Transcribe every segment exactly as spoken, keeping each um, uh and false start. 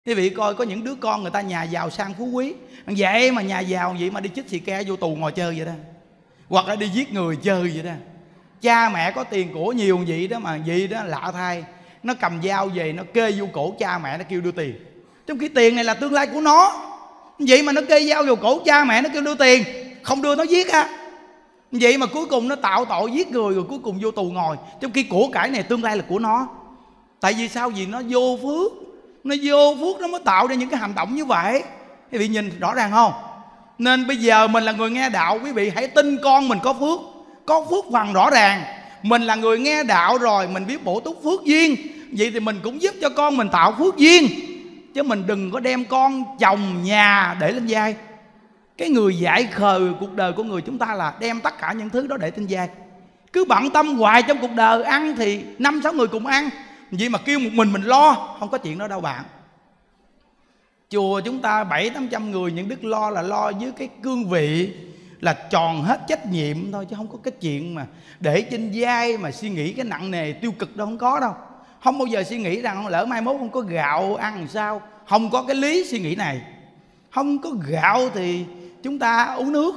Quý vị coi có những đứa con người ta nhà giàu sang phú quý, vậy mà nhà giàu vậy mà đi chích xì ke vô tù ngồi chơi vậy đó, hoặc là đi giết người chơi vậy đó. Cha mẹ có tiền của nhiều vậy đó mà vậy đó lạ thay, nó cầm dao về nó kê vô cổ cha mẹ, nó kêu đưa tiền, trong khi tiền này là tương lai của nó. Vậy mà nó kê dao vô cổ cha mẹ, nó kêu đưa tiền, không đưa nó giết á. Vậy mà cuối cùng nó tạo tội giết người, rồi cuối cùng vô tù ngồi, trong khi của cải này tương lai là của nó. Tại vì sao? Vì nó vô phước, nó vô phước nó mới tạo ra những cái hành động như vậy. Quý vị nhìn rõ ràng không? Nên bây giờ mình là người nghe đạo, quý vị hãy tin con mình có phước, có phước phần rõ ràng. Mình là người nghe đạo rồi, mình biết bổ túc phước duyên, vậy thì mình cũng giúp cho con mình tạo phước duyên. Chứ mình đừng có đem con, chồng, nhà để lên vai. Cái người dại khờ cuộc đời của người chúng ta là đem tất cả những thứ đó để trên vai. Cứ bận tâm hoài trong cuộc đời, ăn thì năm sáu người cùng ăn, vậy mà kêu một mình mình lo, không có chuyện đó đâu bạn. Chùa chúng ta bảy tám trăm người, những đức lo là lo với cái cương vị là tròn hết trách nhiệm thôi, chứ không có cái chuyện mà để trên vai mà suy nghĩ cái nặng nề tiêu cực đâu, không có đâu. Không bao giờ suy nghĩ rằng lỡ mai mốt không có gạo ăn làm sao, không có cái lý suy nghĩ này. Không có gạo thì chúng ta uống nước,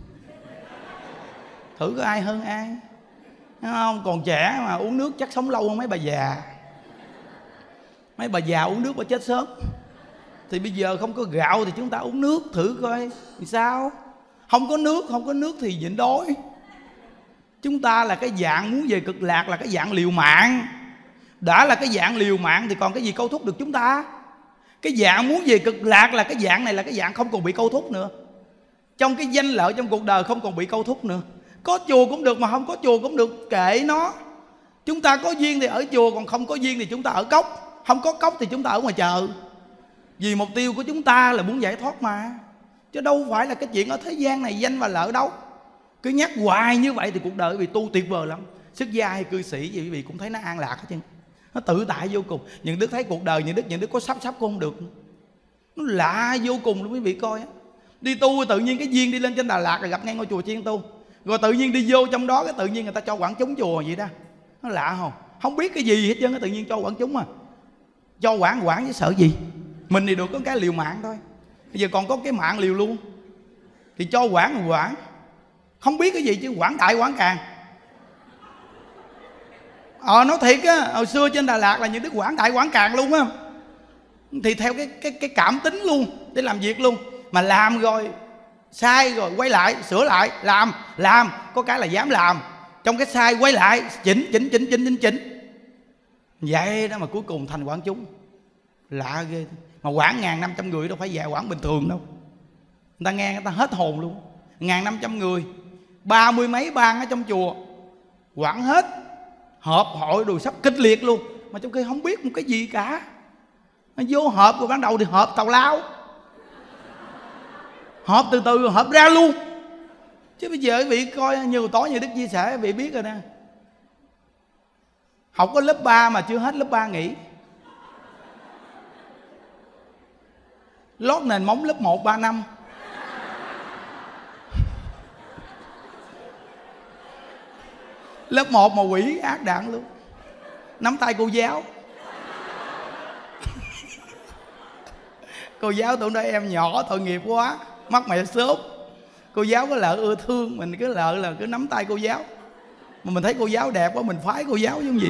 thử có ai hơn ai, thấy không? Còn trẻ mà uống nước chắc sống lâu hơn mấy bà già. Mấy bà già uống nước bà chết sớm. Thì bây giờ không có gạo thì chúng ta uống nước thử coi thì sao. Không có nước, không có nước thì nhịn đói. Chúng ta là cái dạng muốn về cực lạc, là cái dạng liều mạng. Đã là cái dạng liều mạng thì còn cái gì câu thúc được chúng ta. Cái dạng muốn về cực lạc là cái dạng này, là cái dạng không còn bị câu thúc nữa. Trong cái danh lợi trong cuộc đời không còn bị câu thúc nữa. Có chùa cũng được mà không có chùa cũng được, kệ nó. Chúng ta có duyên thì ở chùa, còn không có duyên thì chúng ta ở cốc. Không có cốc thì chúng ta ở ngoài chợ. Vì mục tiêu của chúng ta là muốn giải thoát mà, chứ đâu phải là cái chuyện ở thế gian này danh và lợi đâu. Cứ nhắc hoài như vậy thì cuộc đời vì tu tuyệt vời lắm. Xuất gia hay cư sĩ gì quý vị cũng thấy nó an lạc hết trơn, nó tự tại vô cùng. Những đức thấy cuộc đời những đức những đức có sắp sắp cũng không được, nó lạ vô cùng luôn quý vị coi á. Đi tu tự nhiên cái duyên đi lên trên Đà Lạt rồi gặp ngay ngôi chùa Chiên Tu, rồi tự nhiên đi vô trong đó cái tự nhiên người ta cho quảng chúng chùa vậy đó. Nó lạ không? Không biết cái gì hết trơn, tự nhiên cho quảng chúng à. Cho quảng quảng với sợ gì. Mình thì được có cái liều mạng thôi, bây giờ còn có cái mạng liều luôn. Thì cho quảng là quảng, không biết cái gì chứ quảng đại quảng càng. Ờ nói thiệt á, hồi xưa trên Đà Lạt là những đứa quảng đại quảng càng luôn á. Thì theo cái, cái, cái cảm tính luôn để làm việc luôn. Mà làm rồi sai rồi quay lại sửa lại, làm làm có cái là dám làm, trong cái sai quay lại chỉnh chỉnh chỉnh chỉnh chỉnh chỉnh vậy đó mà cuối cùng thành quảng chúng. Lạ ghê. Mà quảng ngàn năm trăm người đâu phải về quảng bình thường đâu. Người ta nghe người ta hết hồn luôn. Ngàn năm trăm người, ba mươi mấy bang ở trong chùa, quảng hết, họp hội đồ sắp kịch liệt luôn. Mà trong khi không biết một cái gì cả. Nó vô họp rồi ban đầu thì họp tào lao, họp từ từ rồi họp ra luôn. Chứ bây giờ quý vị coi nhiều tối như Đức chia sẻ, quý vị biết rồi nè. Học có lớp ba mà chưa hết lớp ba nghỉ. Lót nền móng lớp một ba năm. Lớp một mà quỷ ác đạn luôn. Nắm tay cô giáo. Cô giáo tụi nói em nhỏ tội nghiệp quá, mắc mẹ sốt. Cô giáo có lợ ưa thương, mình cứ lợ là cứ nắm tay cô giáo. Mà mình thấy cô giáo đẹp quá mình phái cô giáo giống gì.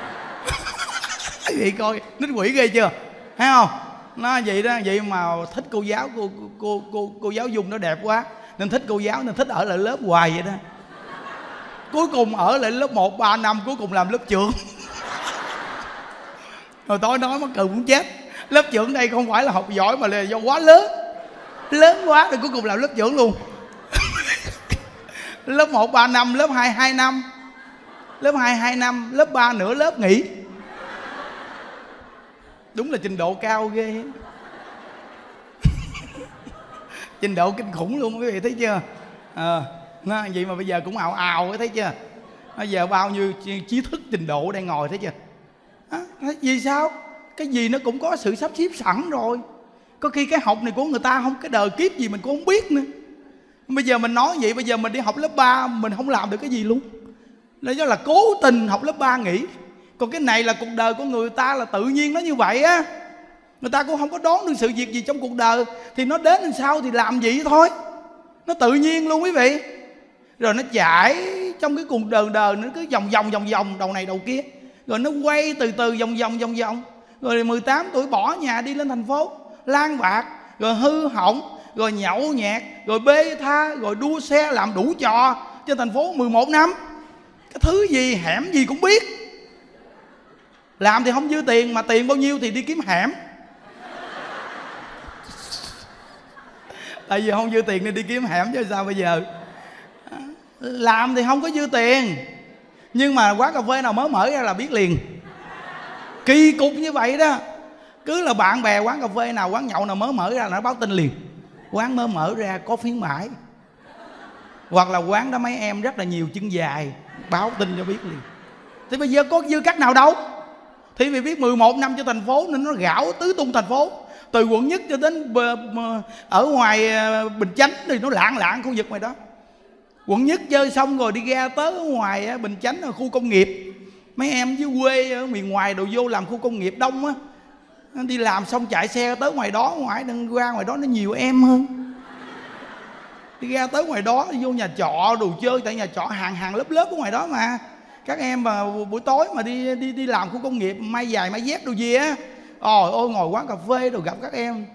Vậy coi nít quỷ ghê chưa, thấy không? Nó vậy đó, vậy mà thích cô giáo, cô cô cô cô giáo Dung nó đẹp quá nên thích cô giáo, nên thích ở lại lớp hoài vậy đó. Cuối cùng ở lại lớp một ba năm, cuối cùng làm lớp trưởng. Rồi tối nói mắc cười muốn chết. Lớp trưởng đây không phải là học giỏi mà là do quá lớn, lớn quá rồi cuối cùng làm lớp trưởng luôn. Lớp một ba năm, lớp hai hai năm, lớp hai hai năm, lớp ba nửa lớp nghỉ. Đúng là trình độ cao ghê. Trình độ kinh khủng luôn quý vị thấy chưa. Ờ à, vậy mà bây giờ cũng ào ào thấy chưa. Bây giờ bao nhiêu trí thức trình độ đang ngồi thấy chưa. À, vì sao? Cái gì nó cũng có sự sắp xếp sẵn rồi. Có khi cái học này của người ta không, cái đời kiếp gì mình cũng không biết nữa. Bây giờ mình nói vậy, bây giờ mình đi học lớp ba mình không làm được cái gì luôn. Là do là cố tình học lớp ba nghỉ. Còn cái này là cuộc đời của người ta là tự nhiên nó như vậy á. Người ta cũng không có đón được sự việc gì trong cuộc đời, thì nó đến làm sao thì làm vậy thôi. Nó tự nhiên luôn quý vị. Rồi nó chạy trong cái cùng đời đời, nó cứ vòng vòng vòng vòng đầu này đầu kia, rồi nó quay từ từ vòng vòng vòng vòng. Rồi mười tám tuổi bỏ nhà đi lên thành phố, lang bạc, rồi hư hỏng, rồi nhậu nhẹt, rồi bê tha, rồi đua xe, làm đủ trò trên thành phố mười một năm. Cái thứ gì hẻm gì cũng biết. Làm thì không dư tiền, mà tiền bao nhiêu thì đi kiếm hẻm. Tại vì không dư tiền nên đi kiếm hẻm chứ sao bây giờ. Làm thì không có dư tiền, nhưng mà quán cà phê nào mới mở ra là biết liền. Kỳ cục như vậy đó. Cứ là bạn bè quán cà phê nào, quán nhậu nào mới mở ra là nó báo tin liền. Quán mới mở ra có khuyến mãi, hoặc là quán đó mấy em rất là nhiều chân dài, báo tin cho biết liền. Thì bây giờ có dư cách nào đâu. Thì vì biết mười một năm cho thành phố nên nó gạo tứ tung thành phố. Từ quận nhất cho đến ở ngoài Bình Chánh thì nó lạng lạng khu vực ngoài đó. Quận nhất chơi xong rồi đi ra tới ở ngoài Bình Chánh ở khu công nghiệp. Mấy em dưới quê ở miền ngoài đồ vô làm khu công nghiệp đông á, đi làm xong chạy xe tới ngoài đó, ngoài đừng ra ngoài đó nó nhiều em hơn. Đi ra tới ngoài đó đi vô nhà trọ đồ chơi, tại nhà trọ hàng hàng lớp lớp ở ngoài đó mà. Các em mà buổi tối mà đi đi đi làm khu công nghiệp may giày may dép đồ gì á, ôi ôi ngồi quán cà phê rồi gặp các em,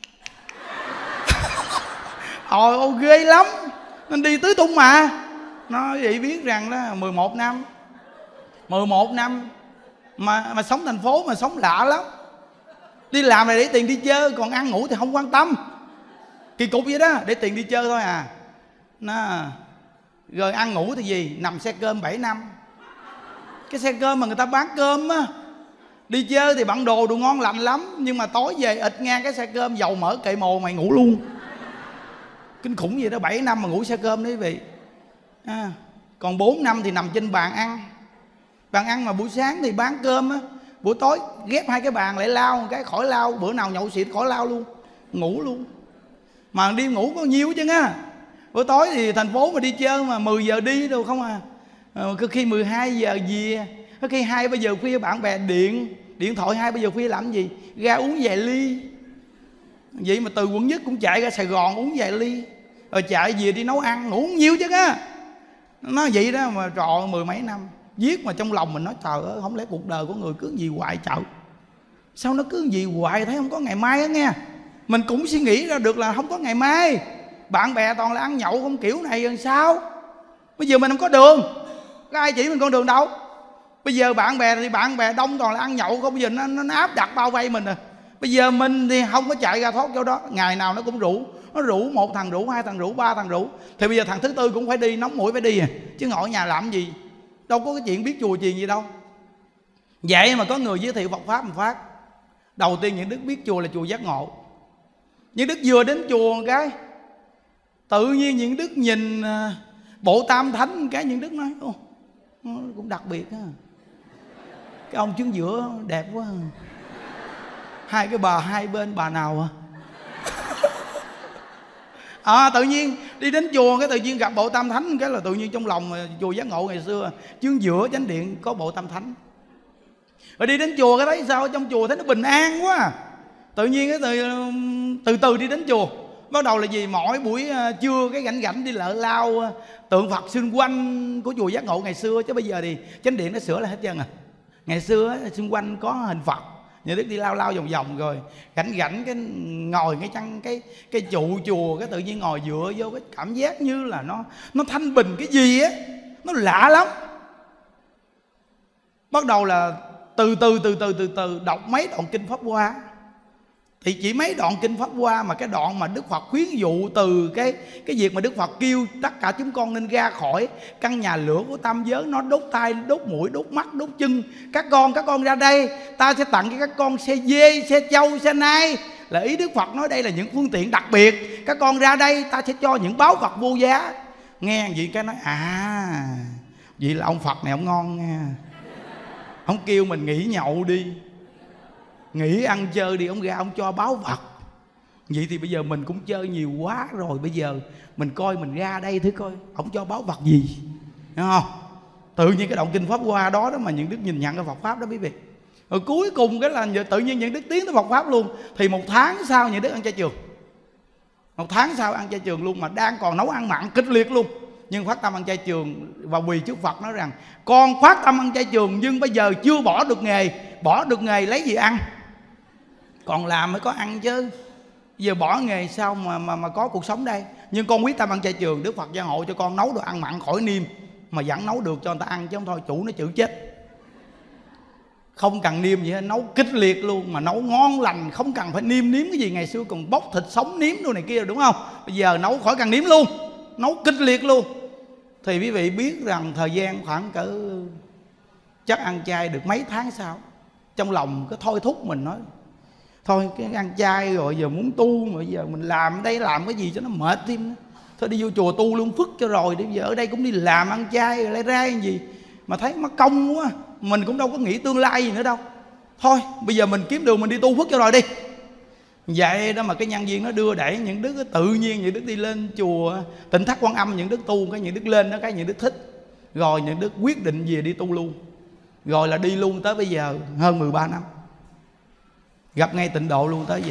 ôi ôi ghê lắm. Nên đi tứ tung mà. Nó vậy biết rằng đó mười một năm mười một năm mà mà sống thành phố mà sống lạ lắm. Đi làm này để tiền đi chơi, còn ăn ngủ thì không quan tâm. Kỳ cục vậy đó, để tiền đi chơi thôi à. Nó rồi ăn ngủ thì gì, nằm xe cơm bảy năm. Cái xe cơm mà người ta bán cơm á. Đi chơi thì bận đồ đồ ngon lành lắm, nhưng mà tối về ịt ngang cái xe cơm, dầu mỡ cậy mồ mày ngủ luôn. Kinh khủng gì đó, bảy năm mà ngủ xe cơm đấy quý vị à. Còn bốn năm thì nằm trên bàn ăn. Bàn ăn mà buổi sáng thì bán cơm á, buổi tối ghép hai cái bàn lại lao một cái khỏi lao. Bữa nào nhậu xịt khỏi lao luôn, ngủ luôn. Mà đi ngủ có nhiêu chứ á. Buổi tối thì thành phố mà đi chơi mà mười giờ đi đâu không à. Ờ, khi mười hai giờ về, có khi hai ba giờ khuya bạn bè điện điện thoại hai ba giờ khuya làm gì, ra uống vài ly. Vậy mà từ quận nhất cũng chạy ra Sài Gòn uống vài ly, rồi chạy về đi nấu ăn, ngủ nhiêu chứ á. Nó vậy đó mà trọ mười mấy năm. Viết mà trong lòng mình nói trời ơi, không lẽ cuộc đời của người cứ gì hoài trời. Sao nó cứ gì hoài, thấy không có ngày mai á nghe. Mình cũng suy nghĩ ra được là không có ngày mai. Bạn bè toàn là ăn nhậu không kiểu này rồi sao. Bây giờ mình không có đường, có ai chỉ mình con đường đâu. Bây giờ bạn bè thì bạn bè đông toàn là ăn nhậu không. Bây giờ nó, nó áp đặt bao vây mình rồi. Bây giờ mình thì không có chạy ra thoát chỗ đó. Ngày nào nó cũng rủ. Nó rủ một thằng rủ, hai thằng rủ, ba thằng rủ. Thì bây giờ thằng thứ tư cũng phải đi, nóng mũi phải đi à. Chứ ngồi ở nhà làm gì. Đâu có cái chuyện biết chùa chiền gì đâu. Vậy mà có người giới thiệu Phật Pháp một phát. Đầu tiên những đức biết chùa là chùa Giác Ngộ. Những đức vừa đến chùa một cái, tự nhiên những đức nhìn bộ Tam Thánh một cái, những đức nói ô, cũng đặc biệt á. Cái ông chứng giữa đẹp quá. Hai cái bà hai bên bà nào à? À, tự nhiên đi đến chùa cái tự nhiên gặp bộ Tam Thánh, cái là tự nhiên trong lòng chùa Giác Ngộ ngày xưa chương giữa chánh điện có bộ Tam Thánh. Rồi đi đến chùa cái thấy sao trong chùa thấy nó bình an quá. Tự nhiên cái từ từ từ đi đến chùa, bắt đầu là gì, mỗi buổi trưa cái rảnh rảnh đi lợ lao tượng Phật xung quanh của chùa Giác Ngộ ngày xưa. Chứ bây giờ thì chánh điện nó sửa lại hết trơn à. Ngày xưa xung quanh có hình Phật, nhà đức đi lao lao vòng vòng, rồi rảnh rảnh cái ngồi cái chăn cái cái trụ chùa, cái tự nhiên ngồi dựa vô cái cảm giác như là nó nó thanh bình cái gì á, nó lạ lắm. Bắt đầu là từ từ từ từ từ từ đọc mấy đoạn kinh Pháp Hoa. Thì chỉ mấy đoạn kinh Pháp Hoa mà cái đoạn mà Đức Phật khuyến dụ từ cái cái việc mà Đức Phật kêu tất cả chúng con nên ra khỏi căn nhà lửa của tam giới, nó đốt tai, đốt mũi, đốt mắt, đốt chân. Các con, các con ra đây, ta sẽ tặng cho các con xe dê, xe trâu, xe nai. Là ý Đức Phật nói đây là những phương tiện đặc biệt. Các con ra đây, ta sẽ cho những báu vật vô giá. Nghe vậy cái nói à, vậy là ông Phật này ông ngon nha. Ông kêu mình nghỉ nhậu đi, nghỉ ăn chơi đi, ông ra ông cho báu vật. Vậy thì bây giờ mình cũng chơi nhiều quá rồi, bây giờ mình coi mình ra đây thử coi ông cho báu vật gì, đúng không? Tự nhiên cái động kinh Pháp Hoa đó đó mà những đức nhìn nhận cái Phật Pháp đó quý vị. Rồi cuối cùng cái là tự nhiên những đức tiến tới Phật Pháp luôn. Thì một tháng sau những đức ăn chay trường. Một tháng sau ăn chay trường luôn, mà đang còn nấu ăn mặn kịch liệt luôn. Nhưng phát tâm ăn chay trường và quỳ trước Phật nói rằng con phát tâm ăn chay trường nhưng bây giờ chưa bỏ được nghề. Bỏ được nghề lấy gì ăn? Còn làm mới có ăn chứ. Giờ bỏ nghề sao mà, mà, mà có cuộc sống đây. Nhưng con quyết tâm ăn chay trường. Đức Phật gia hộ cho con nấu đồ ăn mặn khỏi niêm, mà vẫn nấu được cho người ta ăn, chứ không thôi chủ nó chịu chết. Không cần niêm gì hết, nấu kịch liệt luôn. Mà nấu ngon lành, không cần phải niêm nếm cái gì. Ngày xưa còn bóc thịt sống nếm đồ này kia đúng không? Bây giờ nấu khỏi cần nếm luôn, nấu kịch liệt luôn. Thì quý vị biết rằng thời gian khoảng cỡ chắc ăn chay được mấy tháng sau, trong lòng cứ thôi thúc mình nói thôi cái ăn chay rồi giờ muốn tu, mà giờ mình làm ở đây làm cái gì cho nó mệt thêm. Thôi đi vô chùa tu luôn phức cho rồi. Bây giờ ở đây cũng đi làm ăn chay rồi lấy ra cái gì mà thấy mất công quá. Mình cũng đâu có nghĩ tương lai gì nữa đâu. Thôi bây giờ mình kiếm đường mình đi tu phức cho rồi đi. Vậy đó mà cái nhân viên nó đưa đẩy những đức tự nhiên những đức đi lên chùa Tịnh Thất Quan Âm, những đức tu cái những đức lên đó, cái những đức thích. Rồi những đức quyết định về đi tu luôn. Rồi là đi luôn tới bây giờ hơn mười ba năm. Gặp ngay tịnh độ luôn tới giờ.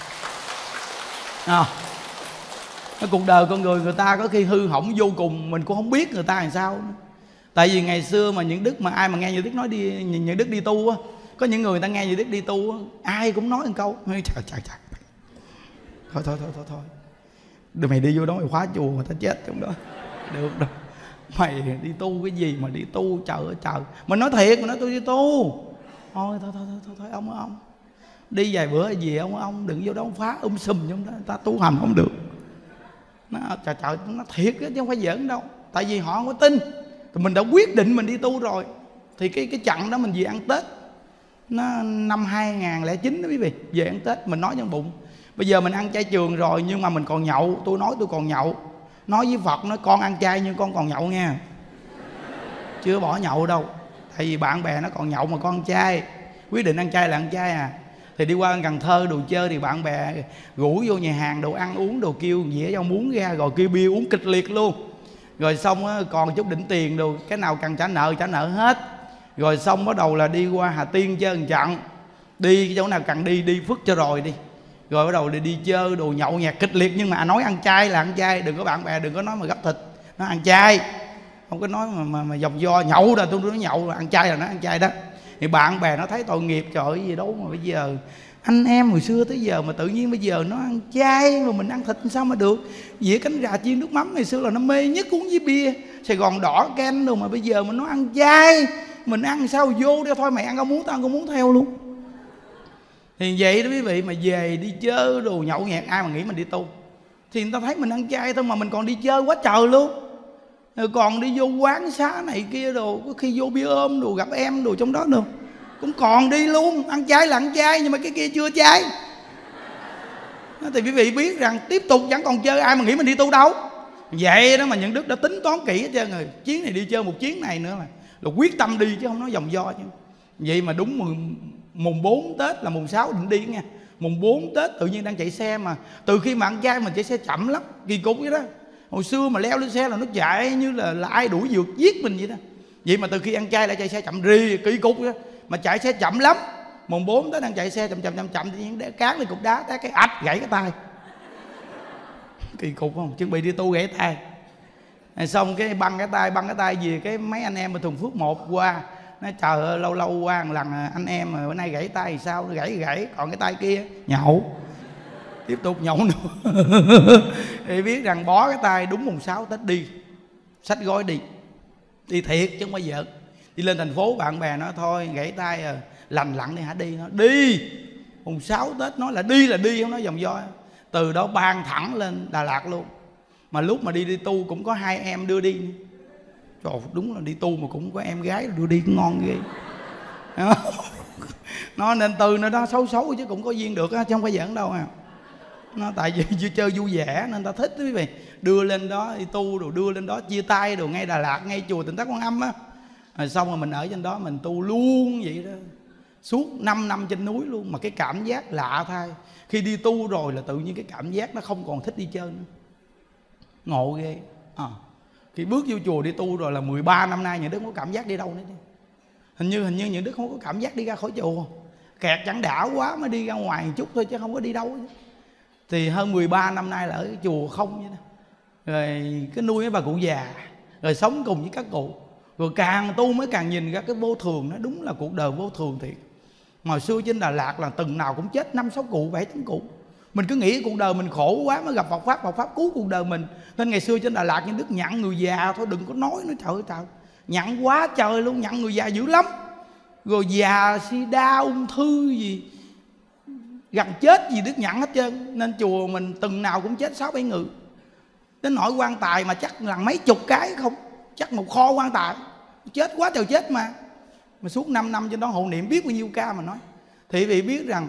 À, cái cuộc đời con người người ta có khi hư hỏng vô cùng, mình cũng không biết người ta làm sao. Tại vì ngày xưa mà những đức mà ai mà nghe những đức nói đi, những đức đi tu á, có những người người ta nghe những đức đi tu á, ai cũng nói một câu trời trời trời, thôi thôi thôi thôi thôi, đừng mày đi vô đó mày khóa chùa mà tao chết trong đó, được đâu. Mày đi tu cái gì mà đi tu, trời ơi trời. Mình nói thiệt, mình nói tôi đi tu. Thôi thôi thôi thôi thôi, thôi ông ông đi vài bữa gì ông ông đừng vô đó ông phá um sùm trong đó, ta tu hành không được. Nó trời trời, nó thiệt chứ không phải giỡn đâu. Tại vì họ không có tin. Thì mình đã quyết định mình đi tu rồi. Thì cái cái chặng đó mình về ăn Tết, nó năm hai nghìn không trăm lẻ chín đó quý vị, về ăn Tết mình nói trong bụng bây giờ mình ăn chay trường rồi nhưng mà mình còn nhậu. Tôi nói tôi còn nhậu, nói với Phật nói con ăn chay nhưng con còn nhậu nha, chưa bỏ nhậu đâu. Tại vì bạn bè nó còn nhậu mà con ăn chay, quyết định ăn chay là ăn chay à. Thì đi qua Cần Thơ đồ chơi thì bạn bè rủ vô nhà hàng đồ ăn uống đồ, kêu dĩa rau muống ra rồi kêu bia uống kịch liệt luôn. Rồi xong á, còn chút đỉnh tiền đồ, cái nào cần trả nợ trả nợ hết. Rồi xong bắt đầu là đi qua Hà Tiên chơi một trận, đi cái chỗ nào cần đi đi phức cho rồi đi. Rồi bắt đầu đi, đi chơi đồ nhậu nhạc kịch liệt. Nhưng mà nói ăn chay là ăn chay, đừng có bạn bè đừng có nói mà gấp thịt, nó ăn chay, không có nói mà mà, mà dòng do nhậu rồi tôi nói nhậu, ăn chay là nó ăn chay đó. Thì bạn bè nó thấy tội nghiệp, trời ơi gì đâu mà bây giờ anh em hồi xưa tới giờ mà tự nhiên bây giờ nó ăn chay mà mình ăn thịt sao mà được. Dĩa cánh gà chiên nước mắm ngày xưa là nó mê nhất uống với bia Sài Gòn đỏ canh đâu, mà bây giờ mình nó ăn chay, mình ăn sao vô đó thôi, mày ăn không muốn tao ăn không muốn theo luôn. Thì vậy đó quý vị, mà về đi chơi đồ nhậu nhẹt ai mà nghĩ mình đi tu. Thì người ta thấy mình ăn chay thôi mà mình còn đi chơi quá trời luôn. Rồi còn đi vô quán xá này kia đồ, có khi vô bia ôm đồ gặp em đồ trong đó đâu cũng còn đi luôn. Ăn chay là ăn chay nhưng mà cái kia chưa chay. Thì quý vị biết rằng tiếp tục vẫn còn chơi, ai mà nghĩ mình đi tu đâu. Vậy đó mà những đức đã tính toán kỹ hết trơn rồi. Chuyến này đi chơi một chuyến này nữa là, là quyết tâm đi chứ không nói vòng do chứ. Vậy mà đúng mùng, mùng bốn Tết là mùng sáu định đi nha. Mùng bốn Tết tự nhiên đang chạy xe, mà từ khi mà ăn chay mình chạy xe chậm lắm, kỳ cục vậy đó. Hồi xưa mà leo lên xe là nó chạy như là, là ai đuổi vượt giết mình vậy đó. Vậy mà từ khi ăn chay lại chạy xe chậm rì, kỳ cục vậy đó. Mà chạy xe chậm lắm. Mùng bốn Tết đang chạy xe chậm chậm chậm chậm thì những cán lên cục đá, té cái ạch gãy cái tay. Kỳ cục không? Chuẩn bị đi tu gãy tay. Rồi xong cái băng cái tay, băng cái tay về cái mấy anh em ở Thuần Phước một qua, nói trời ơi lâu lâu qua một lần anh em mà bữa nay gãy tay thì sao, nó gãy gãy, còn cái tay kia nhậu, tiếp tục nhậu nữa. Thì biết rằng bó cái tay đúng mùng sáu Tết đi, xách gói đi, đi thiệt chứ không bao giờ. Đi lên thành phố bạn bè nói thôi gãy tay à, lành lặn đi hả, đi nó đi. Mùng sáu Tết nói là đi là đi, không nói vòng vo. Từ đó ban thẳng lên Đà Lạt luôn. Mà lúc mà đi đi tu cũng có hai em đưa đi. Trời, đúng là đi tu mà cũng có em gái đưa đi cũng ngon ghê. Nó nên từ nó đó xấu xấu chứ cũng có duyên được á, chứ không phải giỡn đâu à. Nó tại vì chưa chơi vui vẻ nên ta thích quý vị. Đưa lên đó đi tu rồi đưa lên đó chia tay rồi ngay Đà Lạt, ngay chùa Tịnh Thất Quan Âm á. Rồi xong rồi mình ở trên đó mình tu luôn vậy đó. Suốt năm năm trên núi luôn. Mà cái cảm giác lạ thay. Khi đi tu rồi là tự nhiên cái cảm giác nó không còn thích đi chơi nữa. Ngộ ghê à. Khi bước vô chùa đi tu rồi là mười ba năm nay những đứa có cảm giác đi đâu nữa chứ. Hình như hình như những Đức không có cảm giác đi ra khỏi chùa, kẹt chẳng đảo quá mới đi ra ngoài một chút thôi chứ không có đi đâu. Thì hơn mười ba năm nay là ở cái chùa không vậy đó. Rồi cứ nuôi mấy bà cụ già, rồi sống cùng với các cụ. Rồi càng tu mới càng nhìn ra cái vô thường đó. Đúng là cuộc đời vô thường thiệt. Hồi xưa trên Đà Lạt là từng nào cũng chết năm sáu cụ, bảy tám cụ. Mình cứ nghĩ cuộc đời mình khổ quá mới gặp Phật Pháp, Phật Pháp cứu cuộc đời mình. Nên ngày xưa trên Đà Lạt những Đức nhặn người già thôi, đừng có nói nữa, trời ơi trời, nhặn quá trời luôn, nhặn người già dữ lắm. Rồi già sida, ung thư gì, gần chết gì Đức nhặn hết trơn. Nên chùa mình từng nào cũng chết sáu bảy người. Đến nỗi quan tài mà chắc là mấy chục cái không, chắc một kho quan tài, chết quá trời chết mà. Mà suốt năm năm trên đó hộ niệm biết bao nhiêu ca mà nói. Thì quý vị biết rằng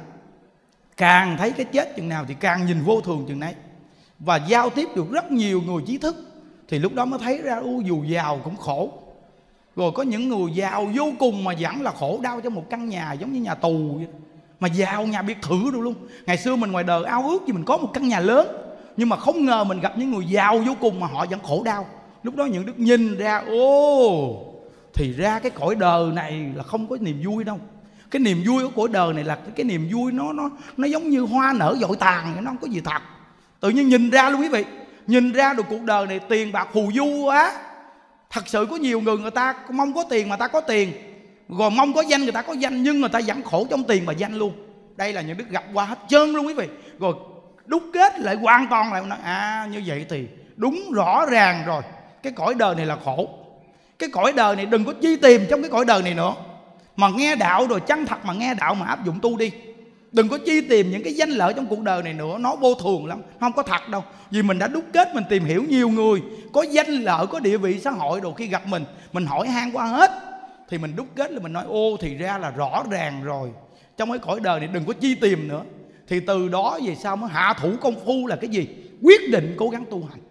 càng thấy cái chết chừng nào thì càng nhìn vô thường chừng nấy. Và giao tiếp được rất nhiều người trí thức, thì lúc đó mới thấy ra u dù giàu cũng khổ. Rồi có những người giàu vô cùng mà vẫn là khổ đau trong một căn nhà giống như nhà tù vậy. Mà giàu nhà biệt thự đâu luôn. Ngày xưa mình ngoài đời ao ước gì mình có một căn nhà lớn, nhưng mà không ngờ mình gặp những người giàu vô cùng mà họ vẫn khổ đau. Lúc đó những Đức nhìn ra, ô, thì ra cái cõi đời này là không có niềm vui đâu. Cái niềm vui của cõi đời này là cái, cái niềm vui nó nó nó giống như hoa nở dội tàn, nó không có gì thật. Tự nhiên nhìn ra luôn quý vị, nhìn ra được cuộc đời này tiền bạc phù du quá. Thật sự có nhiều người người ta mong có tiền mà ta có tiền, rồi mong có danh người ta có danh, nhưng người ta vẫn khổ trong tiền và danh luôn. Đây là những Đức gặp qua hết trơn luôn quý vị. Rồi đúc kết lại hoàn toàn lại nói, à như vậy thì đúng rõ ràng rồi, cái cõi đời này là khổ. Cái cõi đời này đừng có chi tìm trong cái cõi đời này nữa, mà nghe đạo rồi chân thật mà nghe đạo mà áp dụng tu đi. Đừng có chi tìm những cái danh lợi trong cuộc đời này nữa, nó vô thường lắm, không có thật đâu. Vì mình đã đúc kết, mình tìm hiểu nhiều người có danh lợi, có địa vị xã hội, rồi khi gặp mình, mình hỏi han qua hết, thì mình đúc kết là mình nói, ô thì ra là rõ ràng rồi, trong cái cõi đời này đừng có chi tìm nữa. Thì từ đó về sau mới hạ thủ công phu là cái gì? Quyết định cố gắng tu hành.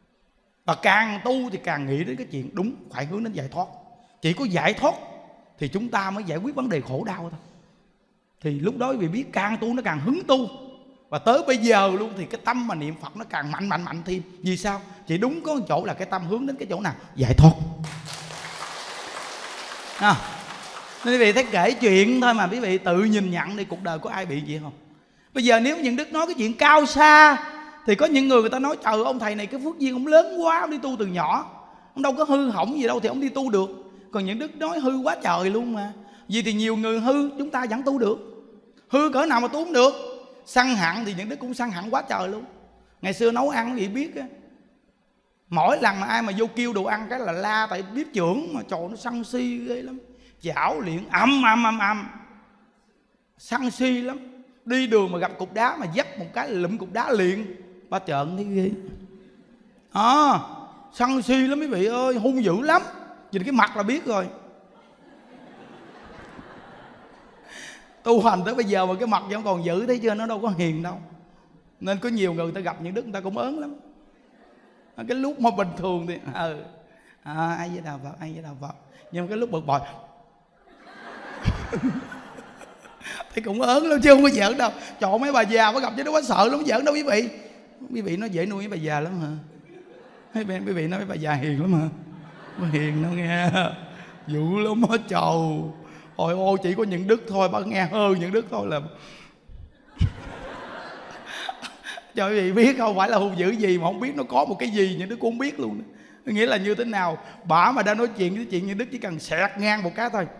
Và càng tu thì càng nghĩ đến cái chuyện đúng, phải hướng đến giải thoát. Chỉ có giải thoát thì chúng ta mới giải quyết vấn đề khổ đau thôi. Thì lúc đó quý vị biết càng tu nó càng hứng tu. Và tới bây giờ luôn thì cái tâm mà niệm Phật nó càng mạnh mạnh mạnh thêm. Vì sao? Chỉ đúng có một chỗ là cái tâm hướng đến cái chỗ nào? Giải thoát. À, nên quý vị thấy kể chuyện thôi mà quý vị tự nhìn nhận đi, cuộc đời có ai bị gì không? Bây giờ nếu những Đức nói cái chuyện cao xa, thì có những người người ta nói, trời ông thầy này cái phước duyên ông lớn quá, ông đi tu từ nhỏ, ông đâu có hư hỏng gì đâu thì ông đi tu được. Còn những Đức nói hư quá trời luôn mà. Vì thì nhiều người hư, chúng ta vẫn tu được. Hư cỡ nào mà tu không được. Săn hận thì những Đức cũng săn hận quá trời luôn. Ngày xưa nấu ăn quý vị biết á, mỗi lần mà ai mà vô kêu đồ ăn cái là la, tại bếp trưởng mà trời nó săn si ghê lắm. Chảo luyện ầm ầm ầm ầm, săn si lắm. Đi đường mà gặp cục đá mà dấp một cái là lụm cục đá liền. Ba trợn thấy ghê. À, săn si lắm quý vị ơi, hung dữ lắm. Nhìn cái mặt là biết rồi. Tu hành tới bây giờ mà cái mặt vẫn còn giữ, thấy chưa, nó đâu có hiền đâu. Nên có nhiều người ta gặp những Đức người ta cũng ớn lắm. Cái lúc mà bình thường thì ừ, à, ai với đạo Phật, ai với đạo Phật. Nhưng cái lúc bực bội thì cũng ớn lắm chứ không có giỡn đâu. Trời, mấy bà già mới gặp chứ nó quá sợ lắm, giỡn đâu quý vị. Quý vị nó dễ nuôi mấy bà già lắm hả? Mấy quý vị nói mấy bà già hiền lắm hả? Không hiền đâu nghe, dữ lắm hết trời. Ôi ôi, chỉ có những Đức thôi, bà nghe hơ những Đức thôi là cho quý vị biết không phải là hung dữ gì, mà không biết nó có một cái gì những Đức cũng không biết luôn. Nghĩa là như thế nào, bả mà đang nói chuyện với chuyện những Đức chỉ cần xẹt ngang một cái thôi,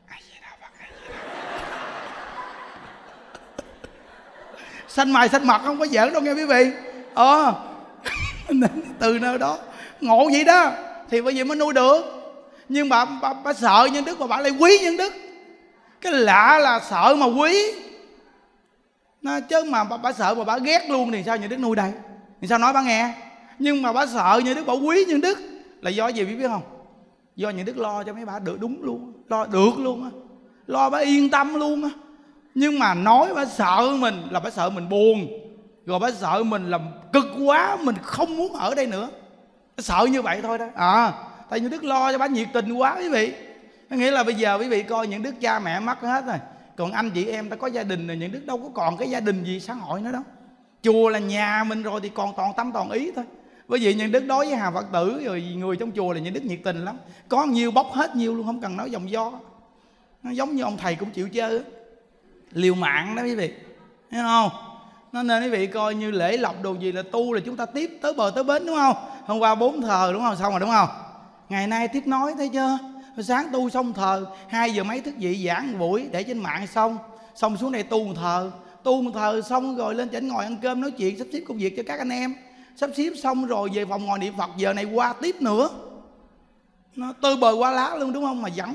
xanh mày xanh mặt, không có giỡn đâu nghe quý vị. Ờ từ nơi đó ngộ vậy đó thì bởi vì mới nuôi được. Nhưng bà, bà, bà sợ nhân Đức mà bà lại quý nhân Đức. Cái lạ là sợ mà quý nó, chứ mà bà, bà sợ mà bà ghét luôn thì sao nhân Đức nuôi đây? Thì sao nói bà nghe? Nhưng mà bà sợ nhân Đức, bà quý nhân Đức là do gì biết không? Do nhân Đức lo cho mấy bà được đúng luôn, lo được luôn á, lo bà yên tâm luôn á. Nhưng mà nói bà sợ mình là bà sợ mình buồn, rồi bà sợ mình làm cực quá, mình không muốn ở đây nữa. Bà sợ như vậy thôi đó. À, tại những Đức lo cho bà nhiệt tình quá quý vị. Có nghĩa là bây giờ quý vị coi những Đức cha mẹ mất hết rồi, còn anh chị em ta có gia đình rồi, những Đức đâu có còn cái gia đình gì xã hội nữa đâu. Chùa là nhà mình rồi thì còn toàn tâm toàn ý thôi. Bởi vì những Đức đối với hàng Phật tử rồi người trong chùa là những Đức nhiệt tình lắm, có nhiều bóc hết nhiều luôn, không cần nói dòng do. Nó giống như ông thầy cũng chịu chơi, liều mạng đó quý vị, thấy không? Nó nên quý vị coi như lễ lộc đồ gì là tu là chúng ta tiếp tới bờ tới bến, đúng không? Hôm qua bốn thờ đúng không, xong rồi đúng không? Ngày nay tiếp nói, thấy chưa? Sáng tu xong thờ, hai giờ mấy thức dậy giảng một buổi để trên mạng, xong xong xuống đây tu một thờ, tu một thờ xong rồi lên chảnh ngồi ăn cơm nói chuyện, sắp xếp công việc cho các anh em, sắp xếp xong rồi về phòng ngồi niệm Phật, giờ này qua tiếp nữa. Nó tơi bời qua lá luôn, đúng không? Mà vẫn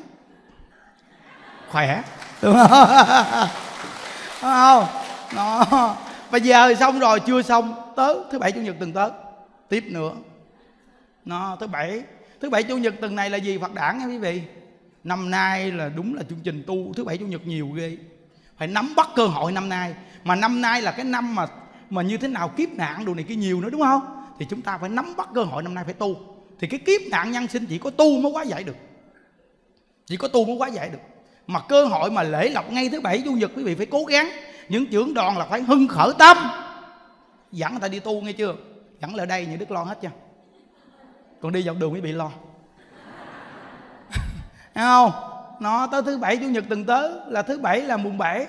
khỏe, đúng không? Đúng không? Nó bây giờ xong rồi chưa xong, tới thứ bảy chủ nhật tuần tới tiếp nữa. Nó thứ bảy thứ bảy chủ nhật tuần này là gì? Phật đản nha quý vị. Năm nay là đúng là chương trình tu thứ bảy chủ nhật nhiều ghê, phải nắm bắt cơ hội năm nay. Mà năm nay là cái năm mà mà như thế nào kiếp nạn đồ này kia nhiều nữa, đúng không? Thì chúng ta phải nắm bắt cơ hội năm nay phải tu. Thì cái kiếp nạn nhân sinh chỉ có tu mới hóa giải được, chỉ có tu mới hóa giải được. Mà cơ hội mà lễ lộc ngay thứ bảy chủ nhật, quý vị phải cố gắng. Những trưởng đoàn là phải hưng khởi tâm, dẫn người ta đi tu, nghe chưa? Dẫn lại đây những Đức lo hết chưa? Còn đi dọc đường quý vị lo. Thấy không? Nó tới thứ bảy chủ nhật tuần tới là thứ bảy là mùng bảy,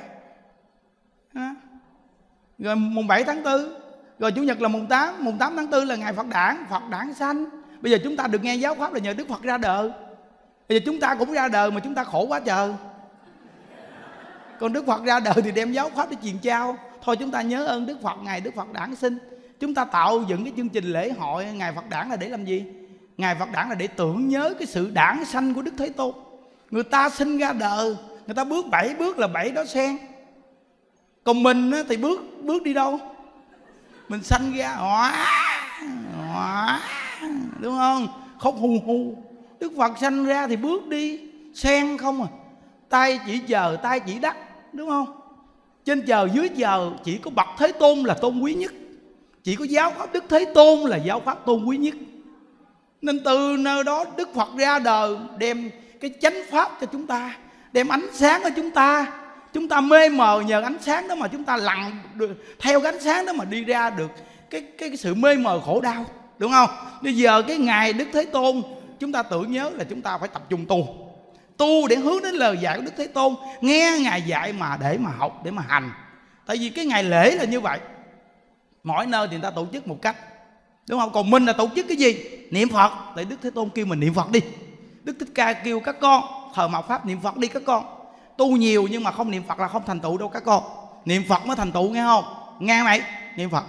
rồi mùng bảy tháng tư, rồi chủ nhật là mùng tám. Mùng tám tháng tư là ngày Phật đản, Phật đản sanh. Bây giờ chúng ta được nghe giáo pháp là nhờ Đức Phật ra đời. Bây giờ chúng ta cũng ra đời mà chúng ta khổ quá trời. Còn Đức Phật ra đời thì đem giáo pháp để truyền trao. Thôi chúng ta nhớ ơn Đức Phật ngày Đức Phật đản sinh. Chúng ta tạo dựng cái chương trình lễ hội ngày Phật đản là để làm gì? Ngày Phật đản là để tưởng nhớ cái sự đản sanh của Đức Thế Tôn. Người ta sinh ra đời, người ta bước bảy bước là bảy đó sen. Còn mình thì bước bước đi đâu? Mình sanh ra hóa, hóa, đúng không? Khóc hù hù. Đức Phật sanh ra thì bước đi sen không à. Tay chỉ chờ, tay chỉ đắc, đúng không? Trên trời dưới giờ chỉ có bậc Thế Tôn là tôn quý nhất, chỉ có giáo pháp Đức Thế Tôn là giáo pháp tôn quý nhất. Nên từ nơi đó Đức Phật ra đời, đem cái chánh pháp cho chúng ta, đem ánh sáng cho chúng ta. Chúng ta mê mờ nhờ ánh sáng đó mà chúng ta lặn được, theo cái ánh sáng đó mà đi ra được cái, cái, cái sự mê mờ khổ đau, đúng không? Bây giờ cái ngày Đức Thế Tôn chúng ta tưởng nhớ là chúng ta phải tập trung tu. Tu để hướng đến lời dạy của Đức Thế Tôn, nghe Ngài dạy mà để mà học, để mà hành. Tại vì cái ngày lễ là như vậy. Mỗi nơi thì người ta tổ chức một cách, đúng không? Còn mình là tổ chức cái gì? Niệm Phật. Tại Đức Thế Tôn kêu mình niệm Phật đi. Đức Thích Ca kêu các con thờ mạt pháp niệm Phật đi các con. Tu nhiều nhưng mà không niệm Phật là không thành tựu đâu các con. Niệm Phật mới thành tựu, nghe không? Nghe mày, niệm Phật.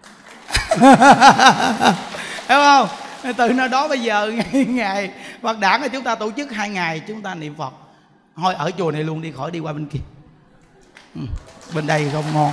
Hiểu không? Từ nơi đó bây giờ ngày, ngày Phật đản là chúng ta tổ chức hai ngày chúng ta niệm Phật. Thôi ở chùa này luôn đi, khỏi đi qua bên kia. Ừ, bên đây không ngon,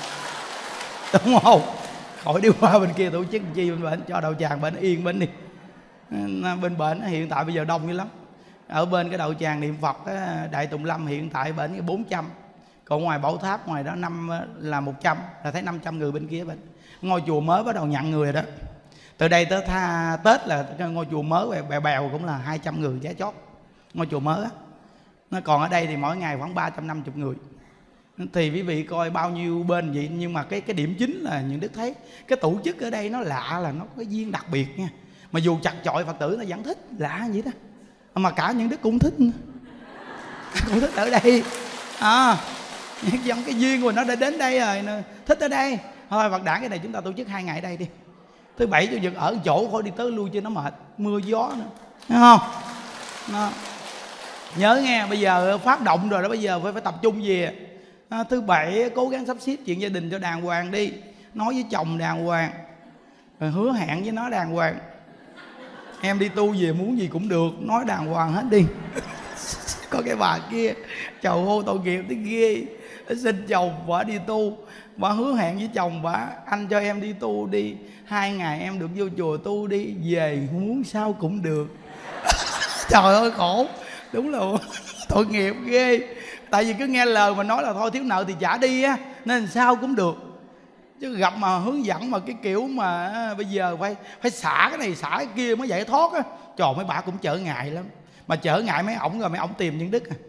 đúng không? Khỏi đi qua bên kia tổ chức chi bên bệnh, cho đầu tràng bệnh yên bên đi. Bên bệnh hiện tại bây giờ đông dữ lắm. Ở bên cái đầu tràng niệm Phật Đại Tùng Lâm hiện tại bệnh cái bốn trăm. Còn ngoài Bảo Tháp ngoài đó năm là một trăm, là thấy năm trăm người bên kia bên. Ngôi chùa mới bắt đầu nhận người rồi đó. Từ đây tới tha Tết là ngôi chùa mới bèo bèo cũng là hai trăm người giá chót. Ngôi chùa mới á. Nó còn ở đây thì mỗi ngày khoảng ba trăm năm mươi người. Thì quý vị coi bao nhiêu bên vậy. Nhưng mà cái cái điểm chính là những Đức thấy cái tổ chức ở đây nó lạ, là nó có cái duyên đặc biệt nha. Mà dù chặt chội Phật tử nó vẫn thích, lạ vậy đó. Mà cả những Đức cũng thích, cũng thích ở đây. À, giống cái duyên của nó đã đến đây rồi, thích ở đây. Thôi Phật đản cái này chúng ta tổ chức hai ngày ở đây đi. Thứ bảy chủ nhật ở chỗ khỏi đi tới lui cho nó mệt, mưa gió nữa, thấy không? Nó. Nhớ nghe, bây giờ phát động rồi đó, bây giờ phải phải tập trung về. À, thứ bảy cố gắng sắp xếp chuyện gia đình cho đàng hoàng đi, nói với chồng đàng hoàng, rồi hứa hẹn với nó đàng hoàng. Em đi tu về muốn gì cũng được, nói đàng hoàng hết đi. Có cái bà kia chầu hô tội nghiệp tới ghê, xin chồng bà đi tu, bà hứa hẹn với chồng bà, anh cho em đi tu đi, hai ngày em được vô chùa tu đi, về muốn sao cũng được. Trời ơi khổ, đúng là tội nghiệp ghê. Tại vì cứ nghe lời mà nói là thôi thiếu nợ thì trả đi á, nên sao cũng được. Chứ gặp mà hướng dẫn mà cái kiểu mà à, bây giờ phải phải xả cái này xả cái kia mới giải thoát á. Trời, mấy bà cũng trở ngại lắm. Mà trở ngại mấy ổng rồi mấy ổng tìm những Đức à.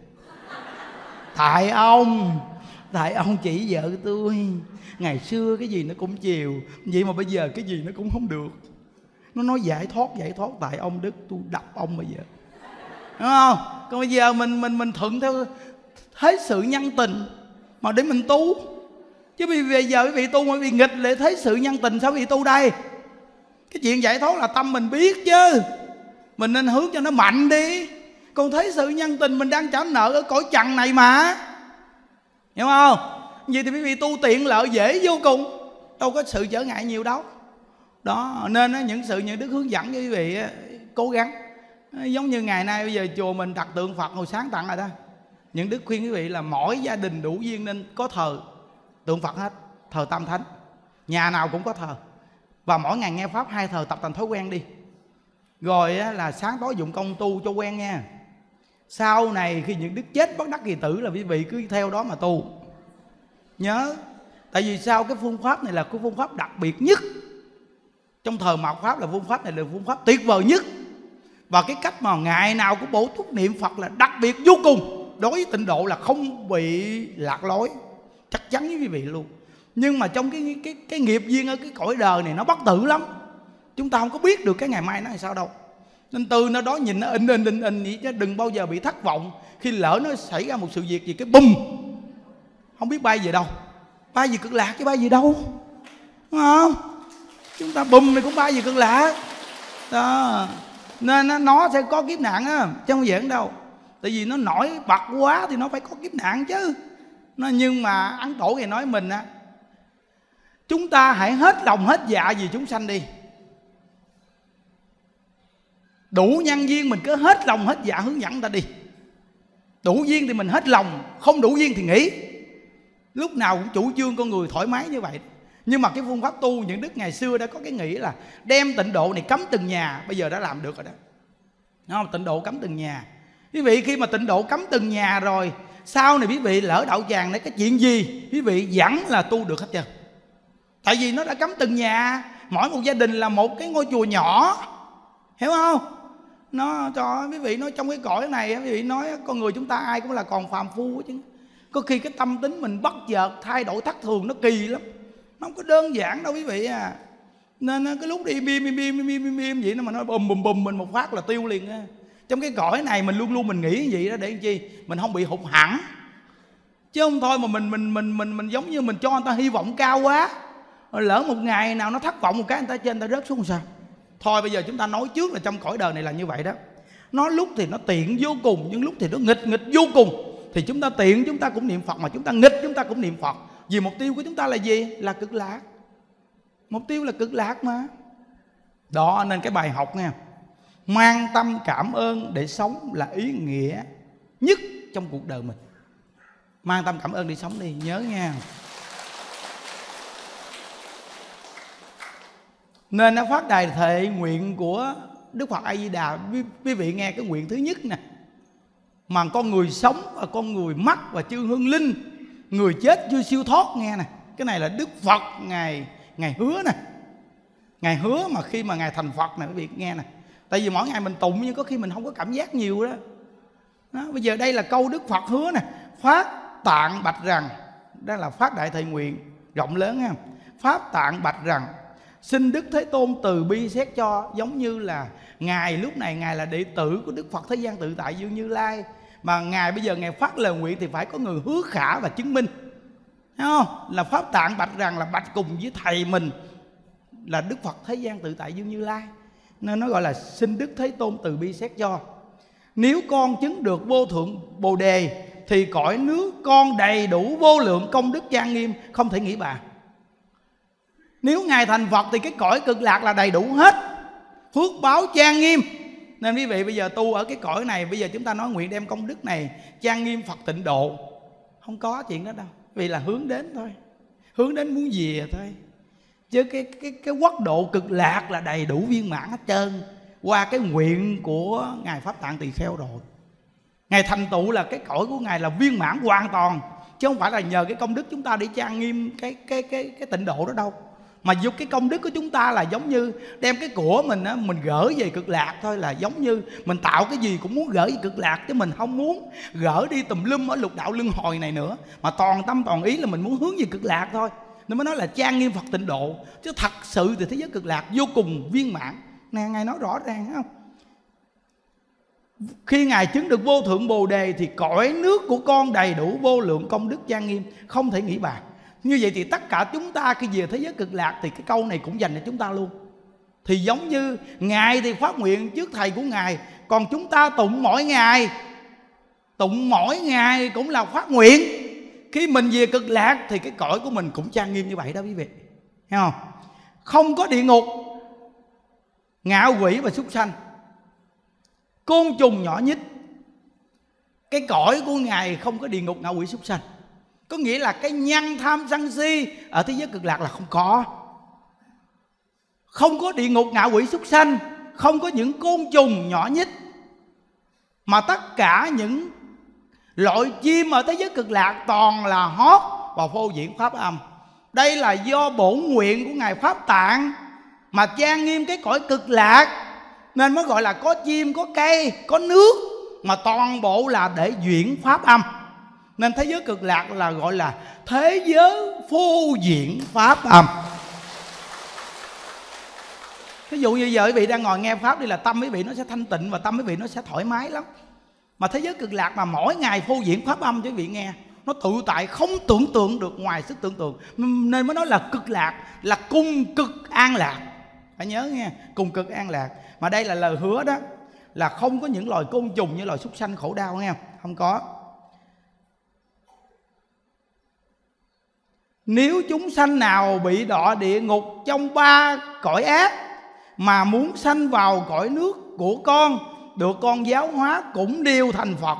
Tại ông Tại ông chỉ vợ tôi, ngày xưa cái gì nó cũng chiều, vậy mà bây giờ cái gì nó cũng không được. Nó nói giải thoát giải thoát tại ông Đức, tôi đập ông bây giờ. đúng không? Còn bây giờ mình mình mình thuận theo thế sự nhân tình mà để mình tu. Chứ bây giờ quý vị tu mà bị nghịch lại thế sự nhân tình, sao quý vị tu đây? Cái chuyện giải thoát là tâm mình biết chứ, mình nên hướng cho nó mạnh đi. Còn thế sự nhân tình mình đang trả nợ ở cõi trần này mà, hiểu không? Vậy thì quý vị tu tiện lợi dễ vô cùng, đâu có sự trở ngại nhiều đâu. Đó nên những sự những đức hướng dẫn cho quý vị cố gắng. Giống như ngày nay bây giờ chùa mình đặt tượng Phật hồi sáng tặng rồi đó. Những đức khuyên quý vị là mỗi gia đình đủ duyên nên có thờ tượng Phật hết, thờ Tam Thánh, nhà nào cũng có thờ. Và mỗi ngày nghe pháp hai thờ tập thành thói quen đi. Rồi là sáng tối dụng công tu cho quen nha. Sau này khi những đức chết bất đắc kỳ tử là quý vị cứ theo đó mà tu. Nhớ, tại vì sao cái phương pháp này là cái phương pháp đặc biệt nhất trong thời mạt pháp, là phương pháp này là phương pháp tuyệt vời nhất. Và cái cách mà ngày nào cũng bổ túc niệm Phật là đặc biệt vô cùng. Đối với tịnh độ là không bị lạc lối, chắc chắn với quý vị luôn. Nhưng mà trong cái cái cái nghiệp duyên ở cái cõi đời này nó bất tử lắm. Chúng ta không có biết được cái ngày mai nó là sao đâu. Nên từ nó đó nhìn nó in in in in vậy chứ đừng bao giờ bị thất vọng. Khi lỡ nó xảy ra một sự việc gì cái bùm, không biết bay về đâu. Bay về cực lạc chứ bay về đâu, đúng không? Chúng ta bùm thì cũng bay về cực lạc đó. Nên nó sẽ có kiếp nạn á, chứ không giỡn đâu. Tại vì nó nổi bật quá thì nó phải có kiếp nạn chứ. Nó, nhưng mà Ấn Tổ thì nói mình á, chúng ta hãy hết lòng hết dạ vì chúng sanh đi. Đủ nhân duyên mình cứ hết lòng hết dạ hướng dẫn người ta đi. Đủ duyên thì mình hết lòng, không đủ duyên thì nghỉ. Lúc nào cũng chủ trương con người thoải mái như vậy. Nhưng mà cái phương pháp tu những đức ngày xưa đã có cái nghĩ là đem tịnh độ này cấm từng nhà. Bây giờ đã làm được rồi đó, đúng không? Tịnh độ cấm từng nhà. Quý vị khi mà tịnh độ cấm từng nhà rồi, sau này quý vị lỡ đạo tràng này cái chuyện gì quý vị vẫn là tu được hết trơn. Tại vì nó đã cấm từng nhà. Mỗi một gia đình là một cái ngôi chùa nhỏ, hiểu không? Nó cho quý vị nói trong cái cõi này quý vị nói con người chúng ta ai cũng là còn phàm phu chứ. Có khi cái tâm tính mình bất chợt thay đổi thất thường nó kỳ lắm, nó không có đơn giản đâu quý vị à. Nên cái lúc đi bim bim bim bim bim bim vậy nó mà nó bùm bùm bùm mình một phát là tiêu liền á. Trong cái cõi này mình luôn luôn mình nghĩ vậy đó để làm chi? Mình không bị hụt hẳn. Chứ không thôi mà mình mình mình mình mình giống như mình cho người ta hy vọng cao quá. Rồi lỡ một ngày nào nó thất vọng một cái người ta trên người ta rớt xuống sao? Thôi bây giờ chúng ta nói trước là trong cõi đời này là như vậy đó. Nó lúc thì nó tiện vô cùng, nhưng lúc thì nó nghịch nghịch vô cùng. Thì chúng ta tiện chúng ta cũng niệm Phật, mà chúng ta nghịch chúng ta cũng niệm Phật. Vì mục tiêu của chúng ta là gì? Là cực lạc. Mục tiêu là cực lạc mà. Đó nên cái bài học nha, mang tâm cảm ơn để sống là ý nghĩa nhất trong cuộc đời mình. Mang tâm cảm ơn để sống đi, nhớ nha. Nên nó phát đài thệ nguyện của Đức Phật A Di Đà. Quý vị nghe cái nguyện thứ nhất nè, mà con người sống và con người mất và chư hương linh, người chết chưa siêu thoát nghe nè. Cái này là Đức Phật Ngài Ngài hứa nè. Ngài hứa mà khi mà Ngài thành Phật nè quý vị nghe nè. Tại vì mỗi ngày mình tụng nhưng có khi mình không có cảm giác nhiều đó, đó. Bây giờ đây là câu Đức Phật hứa nè. Phát Tạng bạch rằng, đó là phát đại thệ nguyện rộng lớn ha. Pháp Tạng bạch rằng xin Đức Thế Tôn từ bi xét cho. Giống như là Ngài lúc này Ngài là đệ tử của Đức Phật Thế Gian Tự Tại Dương Như Lai, mà Ngài bây giờ Ngài phát lời nguyện thì phải có người hứa khả và chứng minh, thấy không? Là Pháp Tạng bạch rằng là bạch cùng với thầy mình là Đức Phật Thế Gian Tự Tại Dương Như Lai. Nên nó gọi là xin Đức Thế Tôn từ bi xét cho. Nếu con chứng được vô thượng Bồ Đề thì cõi nước con đầy đủ vô lượng công đức trang nghiêm, không thể nghĩ bàn. Nếu Ngài thành Phật thì cái cõi cực lạc là đầy đủ hết, phước báo trang nghiêm. Nên quý vị bây giờ tu ở cái cõi này, bây giờ chúng ta nói nguyện đem công đức này trang nghiêm Phật tịnh độ, không có chuyện đó đâu. Vì là hướng đến thôi, hướng đến muốn về thôi. Chứ cái, cái, cái quốc độ cực lạc là đầy đủ viên mãn hết trơn, qua cái nguyện của Ngài Pháp Tạng Tỳ Kheo rồi. Ngài thành tựu là cái cõi của Ngài là viên mãn hoàn toàn, chứ không phải là nhờ cái công đức chúng ta để trang nghiêm cái, cái, cái, cái tịnh độ đó đâu. Mà giúp cái công đức của chúng ta là giống như đem cái của mình á, mình gửi về cực lạc thôi. Là giống như mình tạo cái gì cũng muốn gửi về cực lạc, chứ mình không muốn gửi đi tùm lum ở lục đạo luân hồi này nữa. Mà toàn tâm toàn ý là mình muốn hướng về cực lạc thôi. Nên mới nói là trang nghiêm Phật tịnh độ. Chứ thật sự thì thế giới cực lạc vô cùng viên mãn nè, Ngài nói rõ ràng không? Khi Ngài chứng được vô thượng Bồ Đề thì cõi nước của con đầy đủ vô lượng công đức trang nghiêm, không thể nghĩ bàn. Như vậy thì tất cả chúng ta khi về thế giới cực lạc thì cái câu này cũng dành cho chúng ta luôn. Thì giống như Ngài thì phát nguyện trước thầy của Ngài, còn chúng ta tụng mỗi ngày, tụng mỗi ngày cũng là phát nguyện. Khi mình về cực lạc thì cái cõi của mình cũng trang nghiêm như vậy đó quý vị, thấy không? Không có địa ngục, ngạ quỷ và súc sanh, côn trùng nhỏ nhít. Cái cõi của Ngài không có địa ngục, ngạ quỷ, súc sanh. Có nghĩa là cái nhân tham sân si ở thế giới cực lạc là không có. Không có địa ngục, ngạ quỷ, súc sanh, không có những côn trùng nhỏ nhít, mà tất cả những loại chim ở thế giới cực lạc toàn là hót và phô diễn pháp âm. Đây là do bổn nguyện của Ngài Pháp Tạng mà trang nghiêm cái cõi cực lạc, nên mới gọi là có chim, có cây, có nước, mà toàn bộ là để duyện pháp âm. Nên thế giới cực lạc là gọi là thế giới phô diễn pháp âm. Ví dụ như giờ quý vị đang ngồi nghe pháp đi là tâm quý vị nó sẽ thanh tịnh và tâm quý vị nó sẽ thoải mái lắm. Mà thế giới cực lạc mà mỗi ngày phô diễn pháp âm cho quý vị nghe, nó tự tại không tưởng tượng được, ngoài sức tưởng tượng. Nên mới nói là cực lạc là cung cực an lạc. Phải nhớ nghe, cùng cực an lạc. Mà đây là lời hứa đó, là không có những loài côn trùng như loài súc sanh khổ đau nghe, không có. Nếu chúng sanh nào bị đọa địa ngục trong ba cõi ác mà muốn sanh vào cõi nước của con, được con giáo hóa cũng đều thành Phật.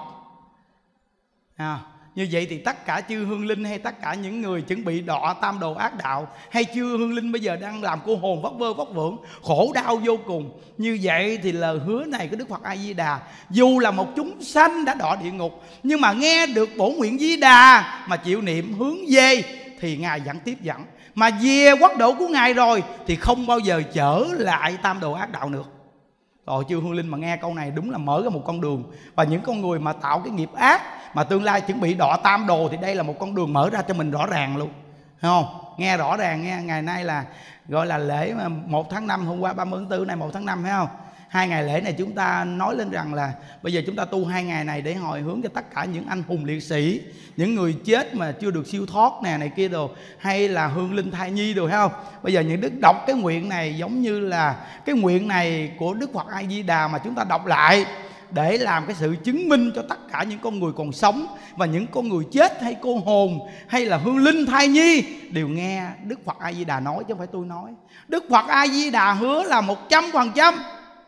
À, như vậy thì tất cả chư hương linh hay tất cả những người chuẩn bị đọa tam đồ ác đạo, hay chư hương linh bây giờ đang làm cô hồn vất vơ vất vưởng, khổ đau vô cùng. Như vậy thì lời hứa này của Đức Phật A Di Đà, dù là một chúng sanh đã đọa địa ngục, nhưng mà nghe được bổn nguyện Di Đà mà chịu niệm hướng về thì Ngài vẫn tiếp dẫn. Mà về quốc độ của Ngài rồi thì không bao giờ trở lại tam đồ ác đạo nữa. Rồi chư hương linh mà nghe câu này đúng là mở ra một con đường. Và những con người mà tạo cái nghiệp ác mà tương lai chuẩn bị đọa tam đồ thì đây là một con đường mở ra cho mình rõ ràng luôn, thấy không? Nghe rõ ràng nghe. Ngày nay là gọi là lễ một tháng năm, hôm qua ba mươi tháng tư, nay một tháng năm, thấy không? Hai ngày lễ này chúng ta nói lên rằng là bây giờ chúng ta tu hai ngày này để hồi hướng cho tất cả những anh hùng liệt sĩ, những người chết mà chưa được siêu thoát nè, này kia đồ, hay là hương linh thai nhi đồ, thấy không? Bây giờ những đức đọc cái nguyện này giống như là cái nguyện này của Đức Phật A Di Đà mà chúng ta đọc lại để làm cái sự chứng minh cho tất cả những con người còn sống và những con người chết hay cô hồn hay là hương linh thai nhi đều nghe Đức Phật A Di Đà nói, chứ không phải tôi nói. Đức Phật A Di Đà hứa là một trăm phần trăm,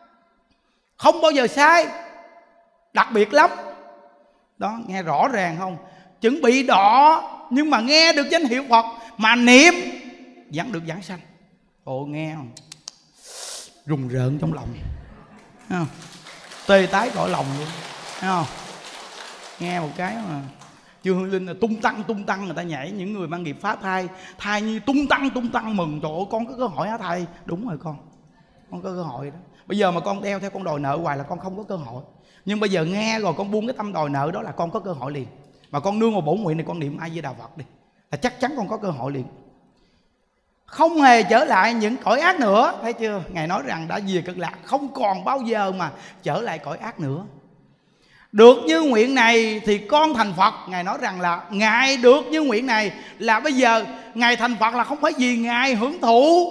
không bao giờ sai, đặc biệt lắm. Đó, nghe rõ ràng không? Chuẩn bị đọa nhưng mà nghe được danh hiệu Phật mà niệm vẫn được giảng sanh. Ồ, nghe không? Rùng rợn trong lòng, thấy không? Tê tái cõi lòng luôn, thấy không? Nghe một cái mà chư hương linh là tung tăng tung tăng, người ta nhảy. Những người mang nghiệp phá thai, thai nhi tung tăng tung tăng mừng. Trời ơi, con có cơ hội hả thầy? Đúng rồi con, con có cơ hội đó. Bây giờ mà con đeo theo con đòi nợ hoài là con không có cơ hội. Nhưng bây giờ nghe rồi con buông cái tâm đòi nợ đó là con có cơ hội liền. Mà con nương vào bổn nguyện này, con niệm A Di Đà Phật đi, là chắc chắn con có cơ hội liền, không hề trở lại những cõi ác nữa. Thấy chưa? Ngài nói rằng đã về cực lạc không còn bao giờ mà trở lại cõi ác nữa. Được như nguyện này thì con thành Phật. Ngài nói rằng là Ngài được như nguyện này là bây giờ Ngài thành Phật là không phải vì Ngài hưởng thụ,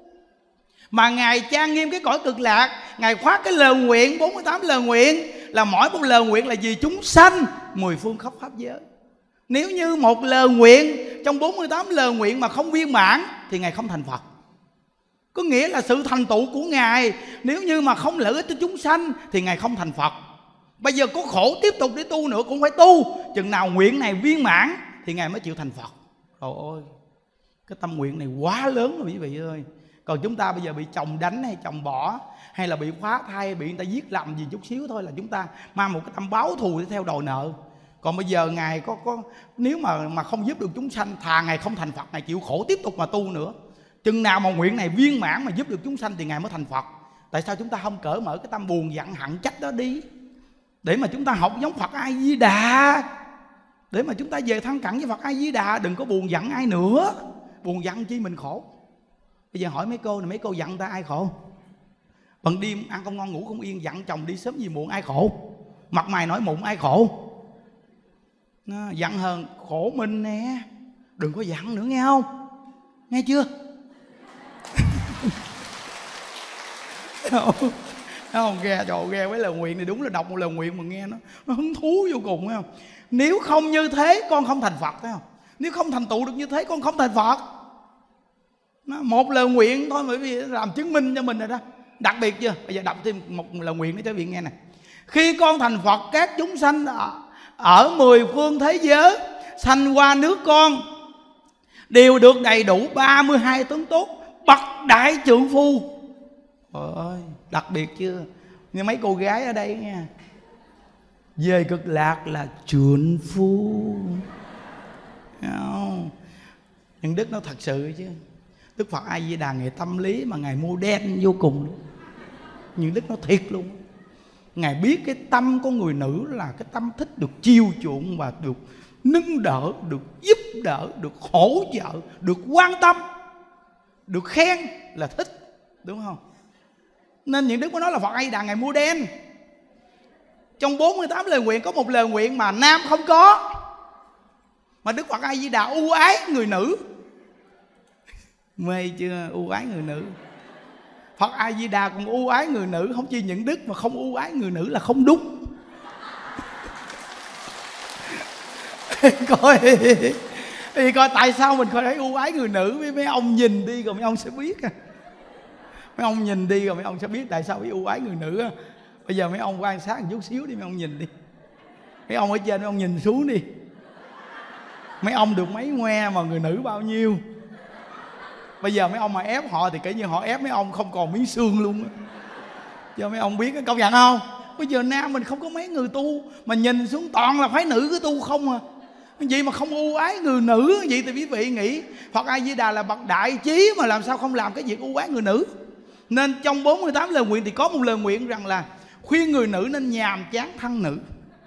mà Ngài trang nghiêm cái cõi cực lạc. Ngài khoác cái lời nguyện, bốn mươi tám lời nguyện, là mỗi một lời nguyện là vì chúng sanh mười phương khắp pháp giới. Nếu như một lời nguyện trong bốn mươi tám lời nguyện mà không viên mãn thì Ngài không thành Phật. Có nghĩa là sự thành tựu của Ngài nếu như mà không lợi ích cho chúng sanh thì Ngài không thành Phật. Bây giờ có khổ tiếp tục để tu nữa cũng phải tu, chừng nào nguyện này viên mãn thì Ngài mới chịu thành Phật. Trời ơi, cái tâm nguyện này quá lớn rồi quý vị ơi. Còn chúng ta bây giờ bị chồng đánh hay chồng bỏ, hay là bị phá thai, bị người ta giết lầm gì chút xíu thôi là chúng ta mang một cái tâm báo thù để theo đòi nợ. Còn bây giờ Ngài có có nếu mà mà không giúp được chúng sanh, thà Ngài không thành Phật, Ngài chịu khổ tiếp tục mà tu nữa. Chừng nào mà nguyện này viên mãn mà giúp được chúng sanh thì Ngài mới thành Phật. Tại sao chúng ta không cởi mở cái tâm buồn giận hận trách đó đi, để mà chúng ta học giống Phật A Di Đà, để mà chúng ta về thân cận với Phật A Di Đà. Đừng có buồn giận ai nữa. Buồn giận chi mình khổ. Bây giờ hỏi mấy cô này, mấy cô giận ta ai khổ? Bằng đêm ăn không ngon ngủ không yên, giận chồng đi sớm gì muộn ai khổ? Mặt mày nổi mụn ai khổ? Nó giận hờn khổ mình nè, đừng có giận nữa nghe không? Nghe chưa? Không, không nghe, trời nghe mấy lời nguyện này đúng là đọc một lời nguyện mà nghe nó, nó hứng thú vô cùng, thấy không? Nếu không như thế con không thành Phật, thấy không? Nếu không thành tựu được như thế con không thành Phật. Nó một lời nguyện thôi, bởi vì làm chứng minh cho mình rồi đó. Đặc biệt chưa? Bây giờ đọc thêm một lời nguyện để cho vị nghe này. Khi con thành Phật, các chúng sanh ở mười phương thế giới sanh qua nước con đều được đầy đủ ba mươi hai tướng tốt, bậc đại trượng phu. Trời ơi, đặc biệt chưa? Như mấy cô gái ở đây nha, về cực lạc là trượng phu. Không? Nhưng đức nó thật sự chứ. Đức Phật A Di Đà Ngài tâm lý mà Ngài mua đen vô cùng. Nhưng đức nó thiệt luôn. Ngài biết cái tâm của người nữ là cái tâm thích được chiêu chuộng và được nâng đỡ, được giúp đỡ, được hỗ trợ, được quan tâm, được khen là thích, đúng không? Nên những đức mới nói là Phật A Di Đà Ngài mua đen. Trong bốn mươi tám lời nguyện có một lời nguyện mà nam không có, mà Đức Phật A Di Đà ưu ái người nữ. Mê chưa? Ưu ái người nữ. Phật A Di Đà còn ưu ái người nữ, không chỉ những đức mà không ưu ái người nữ là không đúng. Coi thì coi tại sao mình coi thấy ưu ái người nữ. Với mấy ông nhìn đi rồi mấy ông sẽ biết. Mấy ông nhìn đi rồi mấy ông sẽ biết tại sao bị ưu ái người nữ. Bây giờ mấy ông quan sát một chút xíu đi, mấy ông nhìn đi. Mấy ông ở trên mấy ông nhìn xuống đi. Mấy ông được mấy ngoe mà người nữ bao nhiêu. Bây giờ mấy ông mà ép họ thì kể như họ ép mấy ông không còn miếng xương luôn á. Cho mấy ông biết, công nhận không? Bây giờ nam mình không có mấy người tu, mà nhìn xuống toàn là phái nữ cứ tu không à. Vậy mà không ưu ái người nữ. Vậy thì quý vị nghĩ Phật A Di Đà là bậc đại trí mà làm sao không làm cái việc ưu ái người nữ. Nên trong bốn mươi tám lời nguyện thì có một lời nguyện rằng là khuyên người nữ nên nhàm chán thân nữ.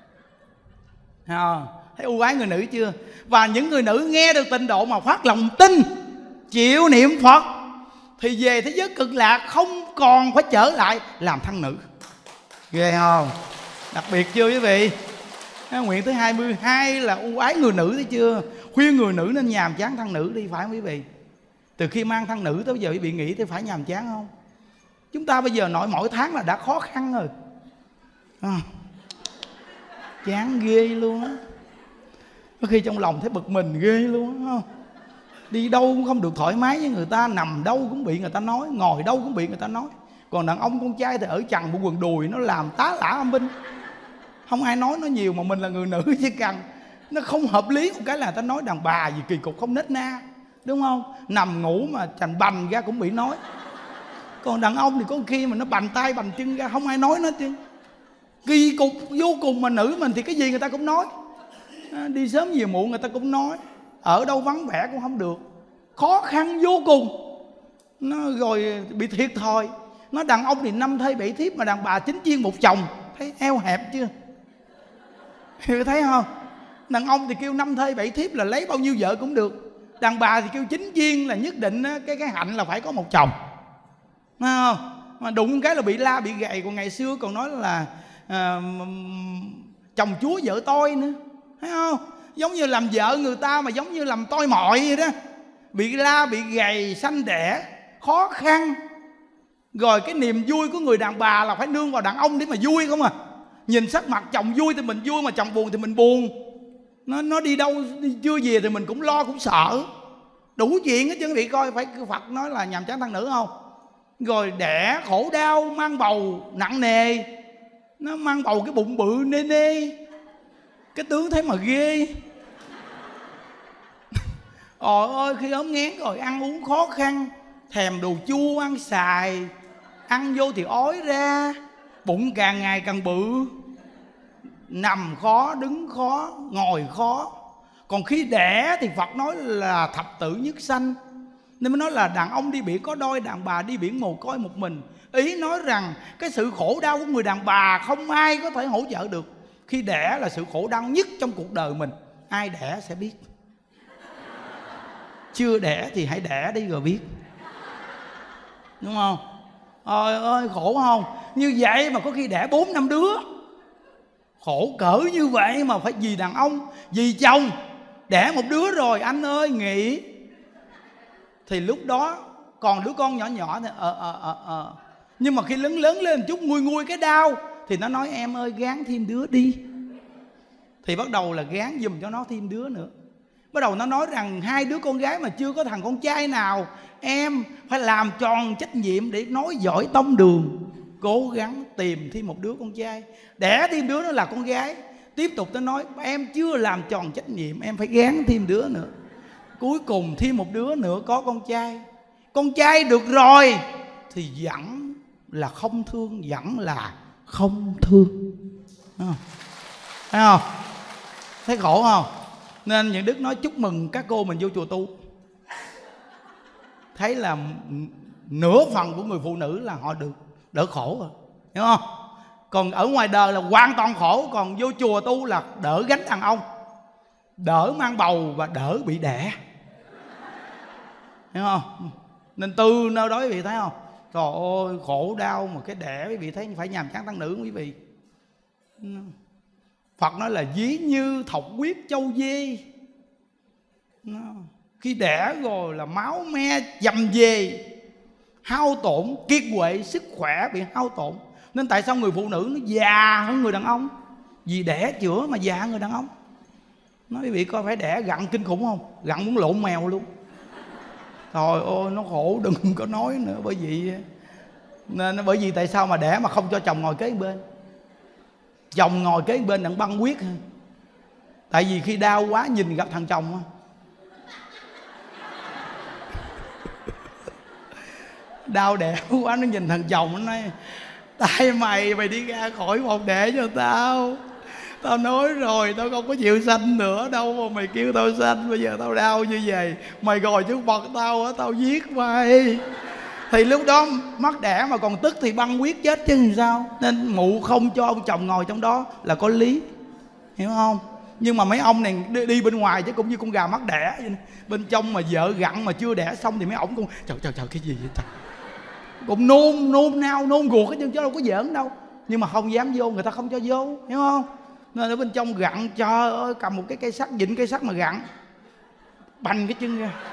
À, thấy ưu ái người nữ chưa? Và những người nữ nghe được tịnh độ mà phát lòng tin, chịu niệm Phật thì về thế giới cực lạc không còn phải trở lại làm thân nữ. Ghê không? Đặc biệt chưa quý vị? Nguyện thứ hai mươi hai là ưu ái người nữ, thấy chưa? Khuyên người nữ nên nhàm chán thân nữ đi, phải không quý vị? Từ khi mang thân nữ tới bây giờ quý vị nghĩ thì phải nhàm chán không? Chúng ta bây giờ nội mỗi tháng là đã khó khăn rồi à, chán ghê luôn á. Có khi trong lòng thấy bực mình ghê luôn á. Đi đâu cũng không được thoải mái với người ta, nằm đâu cũng bị người ta nói, ngồi đâu cũng bị người ta nói. Còn đàn ông con trai thì ở chằn bộ quần đùi nó làm tá lả âm binh, không ai nói nó nhiều. Mà mình là người nữ chỉ cần nó không hợp lý một cái là người ta nói đàn bà gì kỳ cục không nết na, đúng không? Nằm ngủ mà chành bành ra cũng bị nói. Còn đàn ông thì có khi mà nó bành tay bành chân ra không ai nói nó chứ. Kỳ cục vô cùng. Mà nữ mình thì cái gì người ta cũng nói, đi sớm về muộn người ta cũng nói, ở đâu vắng vẻ cũng không được, khó khăn vô cùng. Nó rồi bị thiệt thòi. Nó đàn ông thì năm thê bảy thiếp, mà đàn bà chín chiên một chồng, thấy eo hẹp chưa? Hiểu thấy không? Đàn ông thì kêu năm thê bảy thiếp là lấy bao nhiêu vợ cũng được. Đàn bà thì kêu chín chiên là nhất định cái cái hạnh là phải có một chồng, thấy không? Mà đụng cái là bị la bị gầy. Còn ngày xưa còn nói là à, chồng chúa vợ tôi nữa, thấy không? Giống như làm vợ người ta mà giống như làm tôi mọi vậy đó. Bị la bị gầy sanh đẻ khó khăn. Rồi cái niềm vui của người đàn bà là phải nương vào đàn ông để mà vui không à. Nhìn sắc mặt chồng vui thì mình vui, mà chồng buồn thì mình buồn. Nó, nó đi đâu đi chưa về thì mình cũng lo cũng sợ. Đủ chuyện hết chứ quý vị coi. Phải Phật nói là nhàm chán thân nữ không? Rồi đẻ khổ đau, mang bầu nặng nề. Nó mang bầu cái bụng bự nê nê, cái tướng thấy mà ghê. Ôi ơi, khi ốm nghén rồi ăn uống khó khăn, thèm đồ chua ăn xài, ăn vô thì ói ra, bụng càng ngày càng bự, nằm khó, đứng khó, ngồi khó. Còn khi đẻ thì Phật nói là thập tử nhất sanh, nên mới nói là đàn ông đi biển có đôi, đàn bà đi biển mồ côi một mình. Ý nói rằng cái sự khổ đau của người đàn bà không ai có thể hỗ trợ được. Khi đẻ là sự khổ đau nhất trong cuộc đời mình. Ai đẻ sẽ biết. Chưa đẻ thì hãy đẻ đi rồi biết, đúng không? Ôi ơi khổ không? Như vậy mà có khi đẻ bốn năm đứa, Khổ cỡ như vậy mà phải vì đàn ông, vì chồng. Đẻ một đứa rồi anh ơi nghỉ. Thì lúc đó còn đứa con nhỏ nhỏ thì ờ ờ ờ ờ nhưng mà khi lớn lớn lên chút nguôi nguôi cái đau thì nó nói em ơi gán thêm đứa đi. Thì bắt đầu là gán giùm cho nó thêm đứa nữa. Bắt đầu nó nói rằng hai đứa con gái mà chưa có thằng con trai nào, em phải làm tròn trách nhiệm để nói giỏi tông đường, cố gắng tìm thêm một đứa con trai, đẻ thêm đứa nữa là con gái. Tiếp tục nó nói em chưa làm tròn trách nhiệm, em phải gán thêm đứa nữa. Cuối cùng thêm một đứa nữa có con trai. Con trai được rồi thì vẫn là không thương, vẫn là không thương. Thấy không? Thấy khổ không? Nên những Đức nói chúc mừng các cô mình vô chùa tu. Thấy là nửa phần của người phụ nữ là họ được đỡ khổ rồi, hiểu không? Còn ở ngoài đời là hoàn toàn khổ. Còn vô chùa tu là đỡ gánh đàn ông, đỡ mang bầu và đỡ bị đẻ, hiểu không? Nên từ nơi đó quý vị thấy không? Trời ơi khổ đau mà cái đẻ, quý vị thấy phải nhàm chán tăng nữ quý vị. Phật nói là ví như thọc huyết châu dê. Khi đẻ rồi là máu me dầm về, hao tổn, kiệt quệ, sức khỏe bị hao tổn. Nên tại sao người phụ nữ nó già hơn người đàn ông? Vì đẻ chữa mà già hơn người đàn ông. Nói quý vị coi phải đẻ gặn kinh khủng không? Gặn muốn lộn mèo luôn. Trời ơi nó khổ đừng có nói nữa. Bởi vì nên bởi vì tại sao mà đẻ mà không cho chồng ngồi kế bên? Chồng ngồi kế bên đặng băng huyết. Tại vì khi đau quá nhìn gặp thằng chồng đau đẻ quá, nó nhìn thằng chồng nó nói tại mày mày đi ra khỏi phòng đẻ cho tao. Tao nói rồi tao không có chịu sanh nữa đâu mà mày kêu tao sanh. Bây giờ tao đau như vậy, mày ngồi trước mặt tao á, tao giết mày. Thì lúc đó mắc đẻ mà còn tức thì băng huyết chết chứ làm sao. Nên mụ không cho ông chồng ngồi trong đó là có lý, hiểu không? Nhưng mà mấy ông này đi, đi bên ngoài chứ cũng như con gà mắc đẻ. Bên trong mà vợ gặn mà chưa đẻ xong thì mấy ổng cũng trời trời trời cái gì vậy trời, cũng nôn nôn nao nôn ruột hết chứ đâu có giỡn đâu. Nhưng mà không dám vô, người ta không cho vô, hiểu không? Nên ở bên trong gặn, trời ơi cầm một cái cây sắt, vịnh cây sắt mà gặn, bành cái chân ra.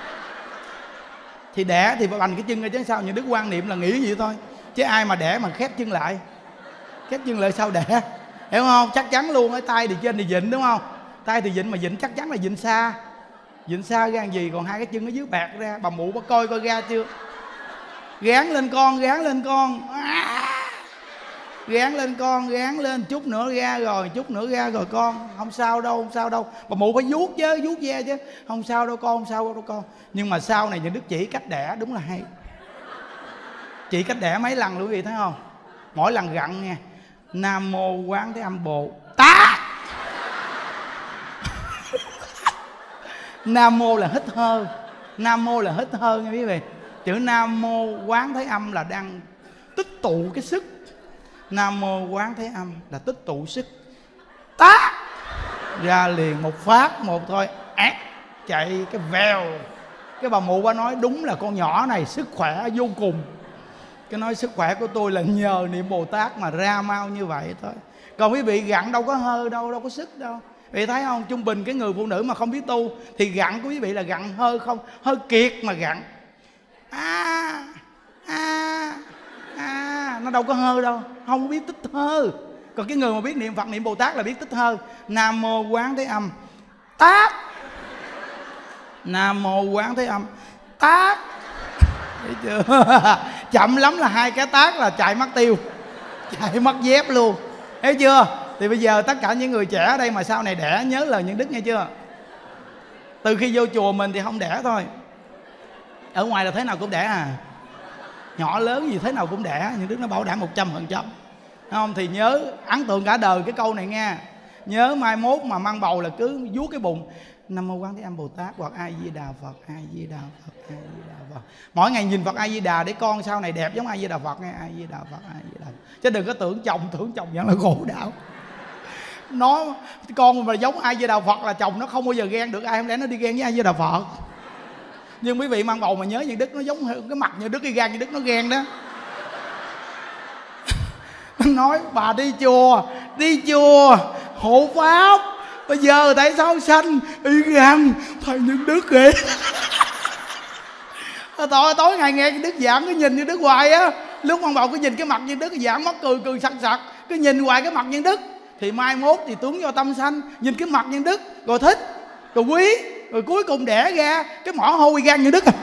Thì đẻ thì phải bành cái chân ra chứ sao. Những Đức quan niệm là nghĩ vậy thôi, chứ ai mà đẻ mà khép chân lại, khép chân lại sao đẻ, hiểu không? Chắc chắn luôn. Ở tay thì trên thì vịnh đúng không? Tay thì vịnh mà vịnh chắc chắn là vịnh xa. Vịnh xa ra làm gì, còn hai cái chân ở dưới bạc ra. Bà mụ bà coi coi ra chưa. Gán lên con, gán lên con à, gán lên con, gán lên chút nữa ra rồi, chút nữa ra rồi con. Không sao đâu, không sao đâu. Bà mụ phải vuốt chứ, vuốt ve chứ. Không sao đâu con, không sao đâu con. Nhưng mà sau này Những Đức chỉ cách đẻ đúng là hay. Chỉ cách đẻ mấy lần quý vị thấy không? Mỗi lần gặn nha, Nam Mô Quán Thế Âm Bồ Tát. Nam Mô là hít hơi, Nam Mô là hít hơi nha quý vị. Chữ Nam Mô Quán Thế Âm là đang tích tụ cái sức. Nam Mô Quán Thế Âm là tích tụ sức. Tát ra liền một phát một thôi, ác chạy cái vèo. Cái bà mụ bà nói đúng là con nhỏ này sức khỏe vô cùng. Cái nói sức khỏe của tôi là nhờ niệm Bồ Tát mà ra mau như vậy thôi. Còn quý vị gặn đâu có hơi đâu, đâu có sức đâu. Quý vị thấy không? Trung bình cái người phụ nữ mà không biết tu thì gặn của quý vị là gặn hơi không, hơi kiệt mà gặn. À, à, à, nó đâu có hơi đâu, không biết tích hơi. Còn cái người mà biết niệm Phật niệm Bồ Tát là biết tích hơi. Nam Mô Quán Thế Âm Tát, Nam Mô Quán Thế Âm Tát. Thấy chưa? Chậm lắm là hai cái tát là chạy mất tiêu, chạy mất dép luôn. Thấy chưa? Thì bây giờ tất cả những người trẻ ở đây mà sau này đẻ nhớ lời Những Đức nghe chưa? Từ khi vô chùa mình thì không đẻ thôi, ở ngoài là thế nào cũng đẻ à. Nhỏ lớn gì thế nào cũng đẻ. Những Đức nó bảo đảm một trăm phần trăm. Không thì nhớ ấn tượng cả đời cái câu này nha. Nhớ mai mốt mà mang bầu là cứ vuốt cái bụng Nam Mô Quán Thế Âm Bồ Tát hoặc A Di Đà Phật, A Di Đà Phật, A Di Đà Phật. Mỗi ngày nhìn Phật A Di Đà để con sau này đẹp giống A Di Đà Phật nghe. A Di Đà Phật, A Di Đà Phật. Chứ đừng có tưởng chồng, tưởng chồng vẫn là khổ đau. Nó con mà giống A Di Đà Phật là chồng nó không bao giờ ghen được ai, không lẽ nó đi ghen với A Di Đà Phật. Nhưng quý vị mang bầu mà nhớ Những Đức nó giống cái mặt Như Đức, cái gan Như Đức nó ghen đó. Nói bà đi chùa, đi chùa hộ pháp, bây giờ tại sao sanh y gan thầy Nhân Đức kìa. Tối, tối ngày nghe cái Đức giảng cứ nhìn như Đức hoài á. Lúc ban đầu cứ nhìn cái mặt Nhân Đức giảng mất cười cười sặc sặc, cứ nhìn hoài cái mặt Nhân Đức. Thì mai mốt thì tướng do tâm sanh, nhìn cái mặt Nhân Đức rồi thích, rồi quý, rồi cuối cùng đẻ ra cái mỏ hôi gan Nhân Đức à.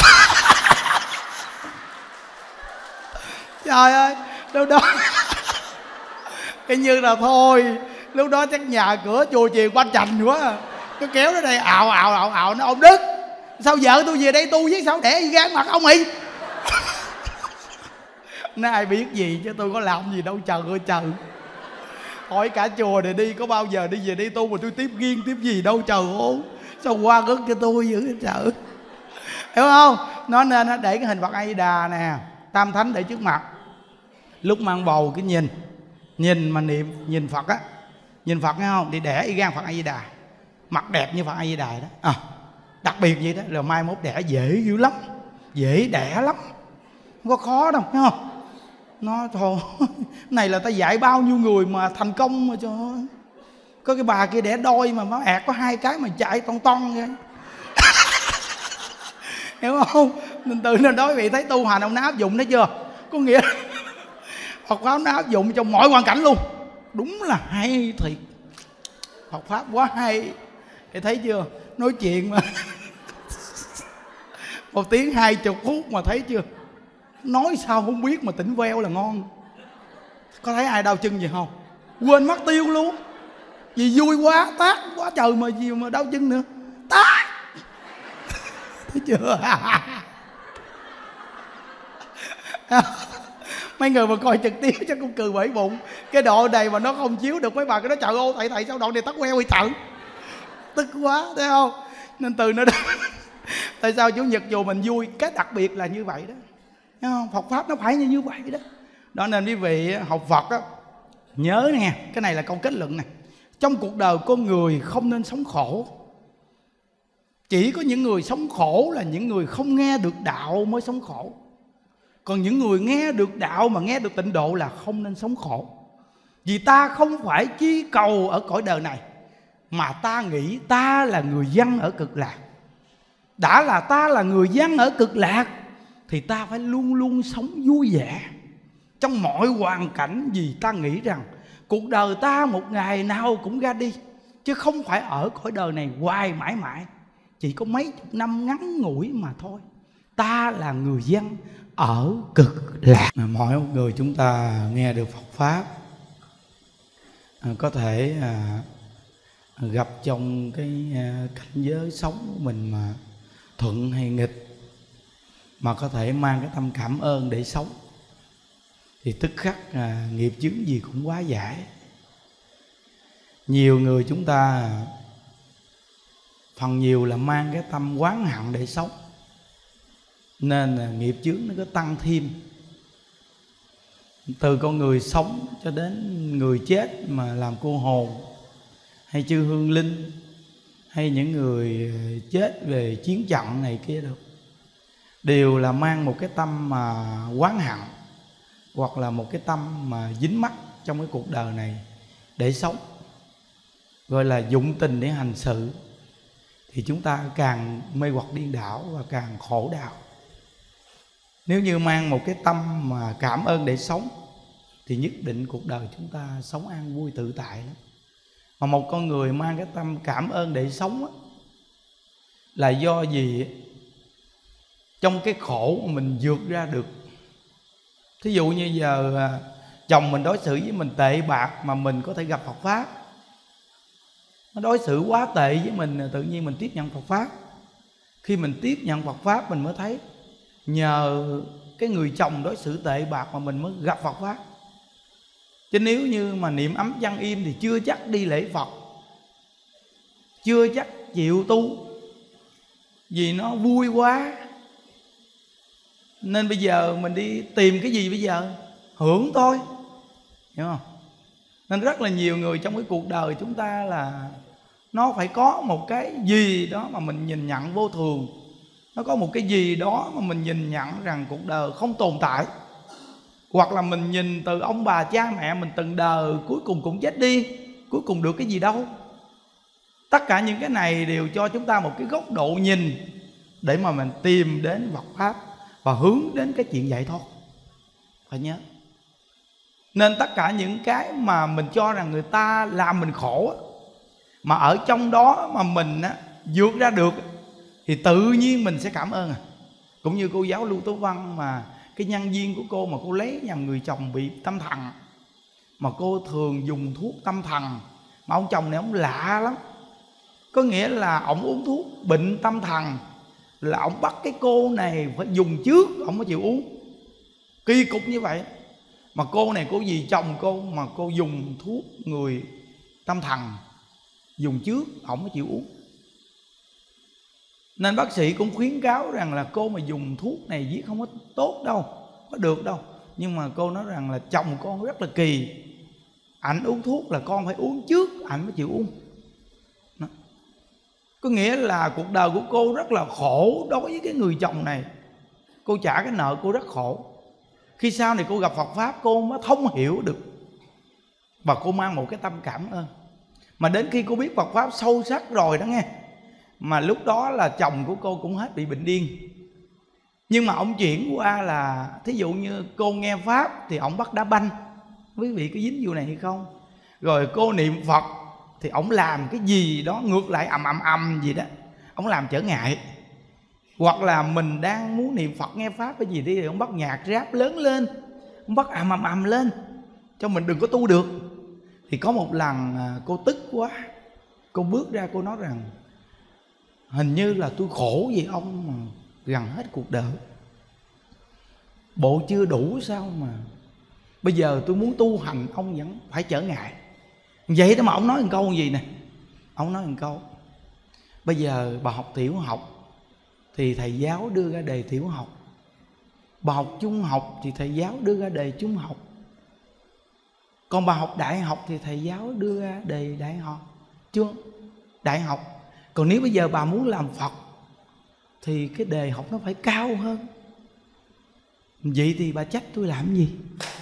Trời ơi, lúc đó cái như là thôi, lúc đó chắc nhà cửa chùa chiền quanh chành quá, cứ kéo đến đây ào ào ào ào nó ông Đức, sao vợ tôi về đây tu với sao đẻ gan mặt ông ì. Nó ai biết gì chứ tôi có làm gì đâu trời ơi trời. Hỏi cả chùa này đi có bao giờ đi về đây tu mà tôi tiếp nghiêng tiếp gì đâu trời ơi. Sao qua gất cho tôi dữ trời. Hiểu không? Nó nên nó để cái hình Phật A Di Đà nè, Tam Thánh để trước mặt. Lúc mang bầu cái nhìn, nhìn mà niệm, nhìn Phật á, nhìn Phật nghe không? Đi đẻ y gan Phật A Di Đà, mặt đẹp như Phật A Di Đà đó à, đặc biệt vậy đó. Rồi mai mốt đẻ dễ dữ lắm, dễ đẻ lắm, không có khó đâu, thấy không? Nó thôi này là ta dạy bao nhiêu người mà thành công mà trời ơi. Có cái bà kia đẻ đôi mà nó ẹt có hai cái mà chạy ton ton vậy. Hiểu không? Nên từ nên đối vị thấy tu hành ông nó áp dụng thấy chưa? Có nghĩa Phật pháp nó áp dụng trong mọi hoàn cảnh luôn. Đúng là hay thiệt, Phật pháp quá hay. Để thấy chưa? Nói chuyện mà một tiếng hai chục phút mà thấy chưa? Nói sao không biết mà tỉnh veo là ngon. Có thấy ai đau chân gì không? Quên mất tiêu luôn. Vì vui quá, tát quá trời mà gì mà đau chân nữa. Tát. Thấy chưa? Mấy người mà coi trực tiếp chắc cũng cười bể bụng. Cái độ này mà nó không chiếu được mấy bà cái đó trời ơi thầy thầy sao đoạn này tắt queo hay trời. Tức quá, thấy không? Nên từ nó đó. Tại sao Chủ nhật dù mình vui, cái đặc biệt là như vậy đó. Thấy không? Phật pháp nó phải như vậy đó. Đó nên quý vị học Phật á, nhớ nè, cái này là câu kết luận nè. Trong cuộc đời con người không nên sống khổ. Chỉ có những người sống khổ là những người không nghe được đạo mới sống khổ. Còn những người nghe được đạo mà nghe được tịnh độ là không nên sống khổ. Vì ta không phải chi cầu ở cõi đời này, mà ta nghĩ ta là người dân ở cực lạc. Đã là ta là người dân ở cực lạc thì ta phải luôn luôn sống vui vẻ trong mọi hoàn cảnh. Vì ta nghĩ rằng cuộc đời ta một ngày nào cũng ra đi, chứ không phải ở cõi đời này hoài mãi mãi, chỉ có mấy chục năm ngắn ngủi mà thôi. Ta là người dân ở cực lạc. Mỗi một người chúng ta nghe được Phật pháp, có thể gặp trong cái cảnh giới sống của mình mà thuận hay nghịch, mà có thể mang cái tâm cảm ơn để sống, thì tức khắc à, nghiệp chướng gì cũng quá giải. Nhiều người chúng ta phần nhiều là mang cái tâm oán hận để sống, nên là nghiệp chướng nó cứ tăng thêm. Từ con người sống cho đến người chết mà làm cô hồn, hay chư hương linh, hay những người chết về chiến trận này kia đâu, đều là mang một cái tâm mà oán hận, hoặc là một cái tâm mà dính mắc trong cái cuộc đời này để sống, gọi là dụng tình để hành sự. Thì chúng ta càng mê hoặc điên đảo và càng khổ đau. Nếu như mang một cái tâm mà cảm ơn để sống thì nhất định cuộc đời chúng ta sống an vui tự tại lắm. Mà một con người mang cái tâm cảm ơn để sống á, là do gì? Trong cái khổ mà mình vượt ra được. Thí dụ như giờ chồng mình đối xử với mình tệ bạc mà mình có thể gặp Phật pháp. Nó đối xử quá tệ với mình, tự nhiên mình tiếp nhận Phật pháp. Khi mình tiếp nhận Phật pháp mình mới thấy nhờ cái người chồng đối xử tệ bạc mà mình mới gặp Phật pháp. Chứ nếu như mà niệm ấm văn im thì chưa chắc đi lễ Phật, chưa chắc chịu tu, vì nó vui quá. Nên bây giờ mình đi tìm cái gì bây giờ? Hưởng thôi, hiểu không? Nên rất là nhiều người trong cái cuộc đời chúng ta là nó phải có một cái gì đó mà mình nhìn nhận vô thường. Nó có một cái gì đó mà mình nhìn nhận rằng cuộc đời không tồn tại. Hoặc là mình nhìn từ ông bà cha mẹ mình từng đời, cuối cùng cũng chết đi, cuối cùng được cái gì đâu. Tất cả những cái này đều cho chúng ta một cái góc độ nhìn để mà mình tìm đến Phật Pháp và hướng đến cái chuyện giải thoát. Phải nhớ. Nên tất cả những cái mà mình cho rằng người ta làm mình khổ, mà ở trong đó mà mình á, vượt ra được, thì tự nhiên mình sẽ cảm ơn à. Cũng như cô giáo Lưu Tố Văn, mà cái nhân viên của cô mà cô lấy nhầm người chồng bị tâm thần, mà cô thường dùng thuốc tâm thần. Mà ông chồng này ông lạ lắm. Có nghĩa là ông uống thuốc bệnh tâm thần, là ông bắt cái cô này phải dùng trước, ông mới chịu uống. Kỳ cục như vậy. Mà cô này cô vì chồng cô mà cô dùng thuốc người tâm thần, dùng trước, ông mới chịu uống. Nên bác sĩ cũng khuyến cáo rằng là cô mà dùng thuốc này giết không có tốt đâu, có được đâu. Nhưng mà cô nói rằng là chồng con rất là kỳ, ảnh uống thuốc là con phải uống trước, ảnh mới chịu uống. Đó. Có nghĩa là cuộc đời của cô rất là khổ đối với cái người chồng này. Cô trả cái nợ cô rất khổ. Khi sau này cô gặp Phật Pháp, cô mới thông hiểu được, và cô mang một cái tâm cảm ơn. Mà đến khi cô biết Phật Pháp sâu sắc rồi đó nghe, mà lúc đó là chồng của cô cũng hết bị bệnh điên. Nhưng mà ông chuyển qua là, thí dụ như cô nghe Pháp thì ông bắt đá banh. Quý vị có dính vụ này hay không? Rồi cô niệm Phật thì ông làm cái gì đó ngược lại, ầm ầm ầm gì đó, ông làm trở ngại. Hoặc là mình đang muốn niệm Phật nghe Pháp cái gì đi, thì ông bắt nhạc rap lớn lên, ông bắt ầm ầm ầm lên cho mình đừng có tu được. Thì có một lần cô tức quá, cô bước ra cô nói rằng hình như là tôi khổ vì ông mà gần hết cuộc đời. Bộ chưa đủ sao mà bây giờ tôi muốn tu hành ông vẫn phải trở ngại. Vậy đó mà ông nói một câu gì nè. Ông nói một câu: bây giờ bà học tiểu học thì thầy giáo đưa ra đề tiểu học, bà học trung học thì thầy giáo đưa ra đề trung học, còn bà học đại học thì thầy giáo đưa ra đề đại học. Chưa đại học. Còn nếu bây giờ bà muốn làm Phật thì cái đề học nó phải cao hơn. Vậy thì bà trách tôi làm gì?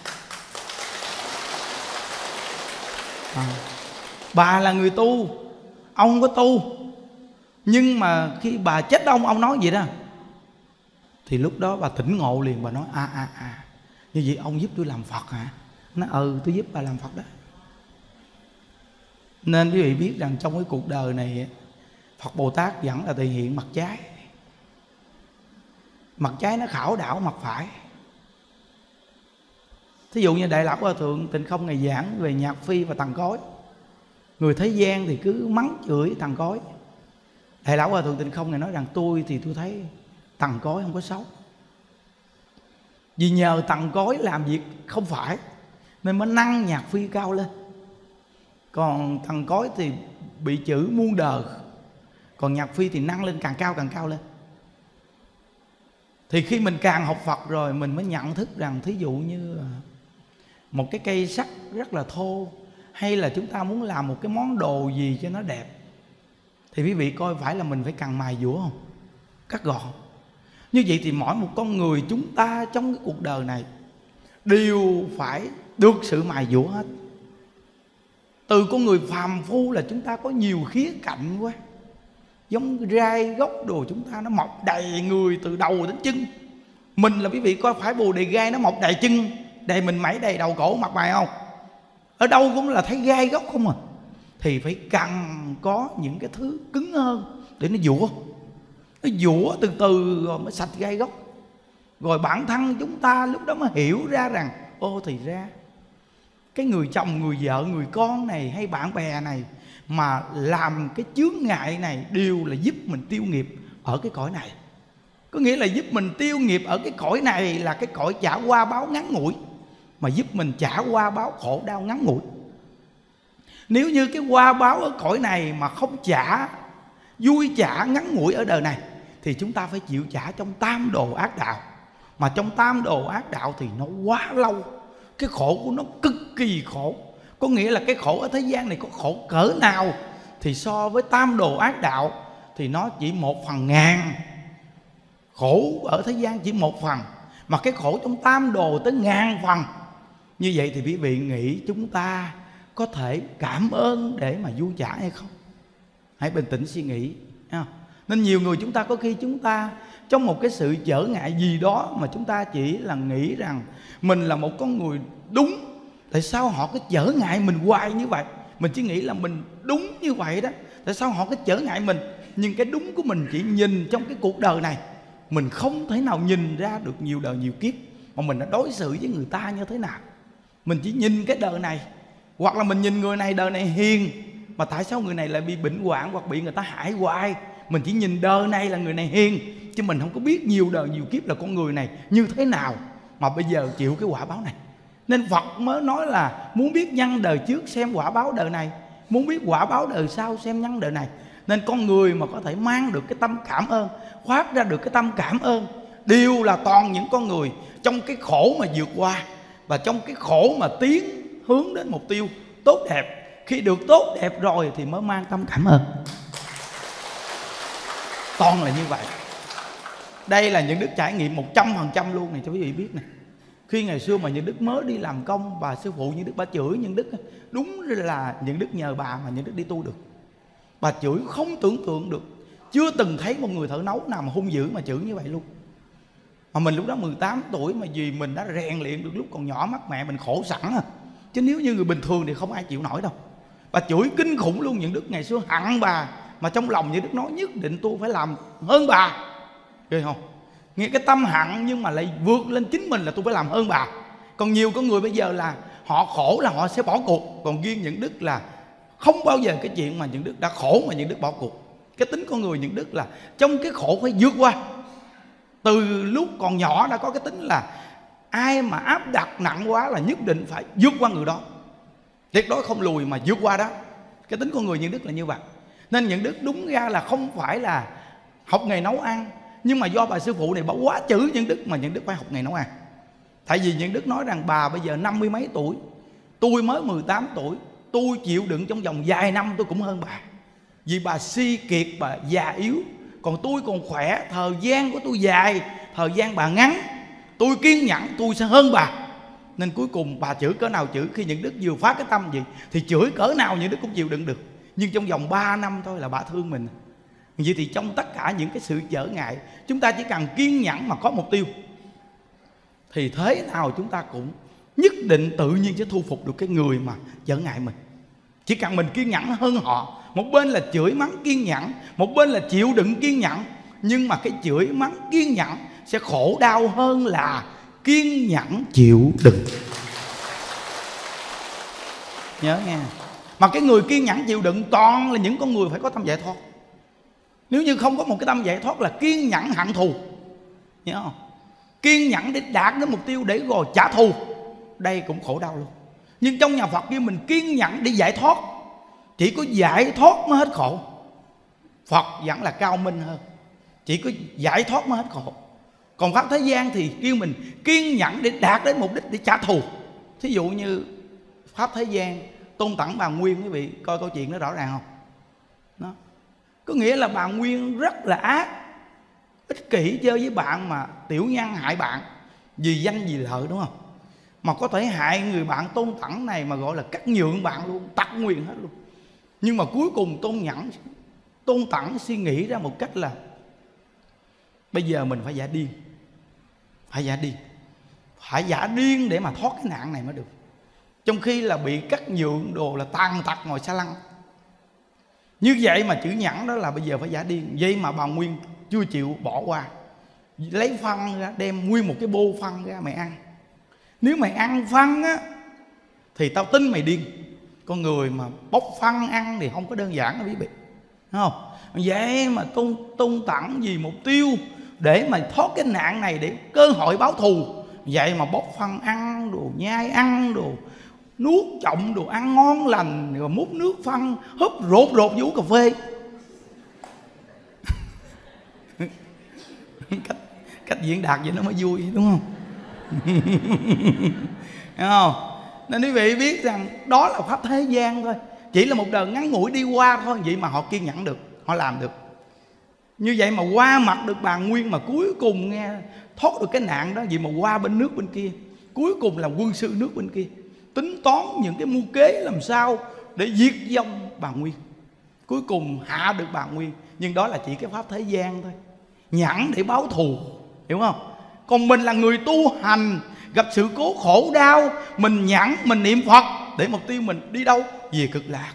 À, bà là người tu, ông có tu, nhưng mà khi bà trách ông, ông nói gì đó, thì lúc đó bà tỉnh ngộ liền. Bà nói à à à như vậy ông giúp tôi làm Phật hả? Nó ừ tôi giúp bà làm Phật đó. Nên quý vị biết rằng trong cái cuộc đời này, Phật Bồ Tát vẫn là thể hiện mặt trái. Mặt trái nó khảo đảo mặt phải. Thí dụ như Đại Lão Hòa Thượng Tịnh Không ngày giảng về nhạc phi và tằng cối, người thế gian thì cứ mắng chửi tằng cối. Đại Lão Hòa Thượng Tịnh Không ngày nói rằng tôi thì tôi thấy tằng cối không có xấu, vì nhờ tằng cối làm việc không phải nên mới nâng nhạc phi cao lên. Còn tằng cối thì bị chửi muôn đời, còn nhạc phi thì nâng lên càng cao càng cao lên. Thì khi mình càng học Phật rồi mình mới nhận thức rằng, thí dụ như một cái cây sắt rất là thô, hay là chúng ta muốn làm một cái món đồ gì cho nó đẹp, thì quý vị coi phải là mình phải cần mài dũa không? Cắt gọt. Như vậy thì mỗi một con người chúng ta trong cái cuộc đời này đều phải được sự mài dũa hết. Từ con người phàm phu là chúng ta có nhiều khía cạnh quá, giống gai gốc đồ chúng ta nó mọc đầy người từ đầu đến chân. Mình là quý vị coi phải Bồ Đề gai nó mọc đầy chân, đầy mình mẩy đầy đầu cổ mặt mày không? Ở đâu cũng là thấy gai gốc không à. Thì phải cần có những cái thứ cứng hơn để nó dũa. Nó dũa từ từ rồi mới sạch gai gốc. Rồi bản thân chúng ta lúc đó mới hiểu ra rằng ô thì ra cái người chồng, người vợ, người con này hay bạn bè này mà làm cái chướng ngại này đều là giúp mình tiêu nghiệp ở cái cõi này. Có nghĩa là giúp mình tiêu nghiệp ở cái cõi này là cái cõi trả qua báo ngắn ngủi, mà giúp mình trả qua báo khổ đau ngắn ngủi. Nếu như cái qua báo ở cõi này mà không trả, vui trả ngắn ngủi ở đời này, thì chúng ta phải chịu trả trong tam đồ ác đạo. Mà trong tam đồ ác đạo thì nó quá lâu, cái khổ của nó cực kỳ khổ. Có nghĩa là cái khổ ở thế gian này có khổ cỡ nào thì so với tam đồ ác đạo thì nó chỉ một phần ngàn. Khổ ở thế gian chỉ một phần, mà cái khổ trong tam đồ tới ngàn phần. Như vậy thì quý vị nghĩ chúng ta có thể cảm ơn để mà vui trả hay không? Hãy bình tĩnh suy nghĩ. Nên nhiều người chúng ta có khi chúng ta trong một cái sự trở ngại gì đó mà chúng ta chỉ là nghĩ rằng mình là một con người đúng. Tại sao họ cứ trở ngại mình hoài như vậy? Mình chỉ nghĩ là mình đúng như vậy đó. Tại sao họ cứ trở ngại mình? Nhưng cái đúng của mình chỉ nhìn trong cái cuộc đời này. Mình không thể nào nhìn ra được nhiều đời nhiều kiếp mà mình đã đối xử với người ta như thế nào. Mình chỉ nhìn cái đời này. Hoặc là mình nhìn người này đời này hiền, mà tại sao người này lại bị bệnh hoạn hoặc bị người ta hại hoài? Mình chỉ nhìn đời này là người này hiền, chứ mình không có biết nhiều đời nhiều kiếp là con người này như thế nào mà bây giờ chịu cái quả báo này. Nên Phật mới nói là muốn biết nhân đời trước xem quả báo đời này, muốn biết quả báo đời sau xem nhân đời này. Nên con người mà có thể mang được cái tâm cảm ơn, khoác ra được cái tâm cảm ơn, đều là toàn những con người trong cái khổ mà vượt qua, và trong cái khổ mà tiến hướng đến mục tiêu tốt đẹp. Khi được tốt đẹp rồi thì mới mang tâm cảm ơn. Toàn là như vậy. Đây là những đức trải nghiệm một trăm phần trăm luôn này cho quý vị biết này. Khi ngày xưa mà những đức mới đi làm công, bà sư phụ những đức bà chửi những đức, đúng là những đức nhờ bà mà những đức đi tu được. Bà chửi không tưởng tượng được. Chưa từng thấy một người thợ nấu nào mà hung dữ mà chửi như vậy luôn. Mà mình lúc đó mười tám tuổi mà vì mình đã rèn luyện được lúc còn nhỏ, mắt mẹ mình khổ sẵn à. Chứ nếu như người bình thường thì không ai chịu nổi đâu. Bà chửi kinh khủng luôn. Những đức ngày xưa hận bà, mà trong lòng những đức nói nhất định tôi phải làm hơn bà. Ghê không? Nghe cái tâm hận nhưng mà lại vượt lên chính mình là tôi phải làm hơn bà. Còn nhiều con người bây giờ là họ khổ là họ sẽ bỏ cuộc. Còn riêng những đức là không bao giờ cái chuyện mà những đức đã khổ mà những đức bỏ cuộc. Cái tính con người những đức là trong cái khổ phải vượt qua. Từ lúc còn nhỏ đã có cái tính là ai mà áp đặt nặng quá là nhất định phải vượt qua người đó, tuyệt đối không lùi mà vượt qua đó. Cái tính con người những đức là như vậy. Nên những đức đúng ra là không phải là học nghề nấu ăn, nhưng mà do bà sư phụ này bà quá chữ những đức mà những đức phải học nghề nấu ăn. Tại vì những đức nói rằng bà bây giờ năm mươi mấy tuổi, tôi mới mười tám tuổi, tôi chịu đựng trong vòng vài năm tôi cũng hơn bà. Vì bà si kiệt, bà già yếu, còn tôi còn khỏe, thời gian của tôi dài, thời gian bà ngắn, tôi kiên nhẫn, tôi sẽ hơn bà. Nên cuối cùng bà chửi cỡ nào chửi, khi những đức vừa phát cái tâm gì thì chửi cỡ nào những đức cũng chịu đựng được. Nhưng trong vòng ba năm thôi là bà thương mình. Vậy thì trong tất cả những cái sự trở ngại, chúng ta chỉ cần kiên nhẫn mà có mục tiêu, thì thế nào chúng ta cũng nhất định tự nhiên sẽ thu phục được cái người mà trở ngại mình. Chỉ cần mình kiên nhẫn hơn họ. Một bên là chửi mắng kiên nhẫn, một bên là chịu đựng kiên nhẫn. Nhưng mà cái chửi mắng kiên nhẫn sẽ khổ đau hơn là kiên nhẫn chịu đựng. Nhớ nghe. Mà cái người kiên nhẫn chịu đựng toàn là những con người phải có tâm giải thoát. Nếu như không có một cái tâm giải thoát là kiên nhẫn hận thù, nhớ không? Kiên nhẫn để đạt đến mục tiêu để rồi trả thù, đây cũng khổ đau luôn. Nhưng trong nhà Phật kia mình kiên nhẫn để giải thoát. Chỉ có giải thoát mới hết khổ. Phật vẫn là cao minh hơn. Chỉ có giải thoát mới hết khổ. Còn pháp thế gian thì kêu mình kiên nhẫn để đạt đến mục đích để trả thù. Thí dụ như pháp thế gian Tôn Tẩn Bà Nguyên, quý vị coi câu chuyện đó rõ ràng không? Đó. Có nghĩa là Bà Nguyên rất là ác, ích kỷ, chơi với bạn mà tiểu nhân hại bạn vì danh vì lợi, đúng không? Mà có thể hại người bạn Tôn Tẩn này mà gọi là cắt nhượng bạn luôn, tặc nguyền hết luôn. Nhưng mà cuối cùng Tôn Nhẫn, Tôn Tẩn suy nghĩ ra một cách là bây giờ mình phải giả điên. Phải giả điên. Phải giả điên để mà thoát cái nạn này mới được. Trong khi là bị cắt nhượng đồ là tàn tật ngồi xa lăng. Như vậy mà chữ nhẫn đó là bây giờ phải giả điên. Vậy mà bà Nguyên chưa chịu bỏ qua. Lấy phân ra, đem nguyên một cái bô phân ra mày ăn. Nếu mày ăn phân á thì tao tin mày điên. Con người mà bốc phân ăn thì không có đơn giản đâu quý vị, đúng không? Vậy mà Tôn, tôn Tẩn vì mục tiêu để mà thoát cái nạn này, để cơ hội báo thù, vậy mà bốc phân ăn đồ, nhai ăn đồ, nuốt trọng đồ ăn ngon lành, rồi múc nước phân húp rột rột vô cà phê. cách, cách diễn đạt vậy nó mới vui, đúng không? Đúng không? Nên quý vị biết rằng đó là pháp thế gian thôi, chỉ là một đời ngắn ngủi đi qua thôi. Vậy mà họ kiên nhẫn được, họ làm được. Như vậy mà qua mặt được bà Nguyên, mà cuối cùng nghe thoát được cái nạn đó, vậy mà qua bên nước bên kia, cuối cùng là quân sư nước bên kia tính toán những cái mưu kế làm sao để diệt vong bà Nguyên. Cuối cùng hạ được bà Nguyên. Nhưng đó là chỉ cái pháp thế gian thôi, nhẫn để báo thù, hiểu không? Còn mình là người tu hành, gặp sự cố khổ đau, mình nhẫn, mình niệm Phật để mục tiêu mình đi đâu? Về cực lạc.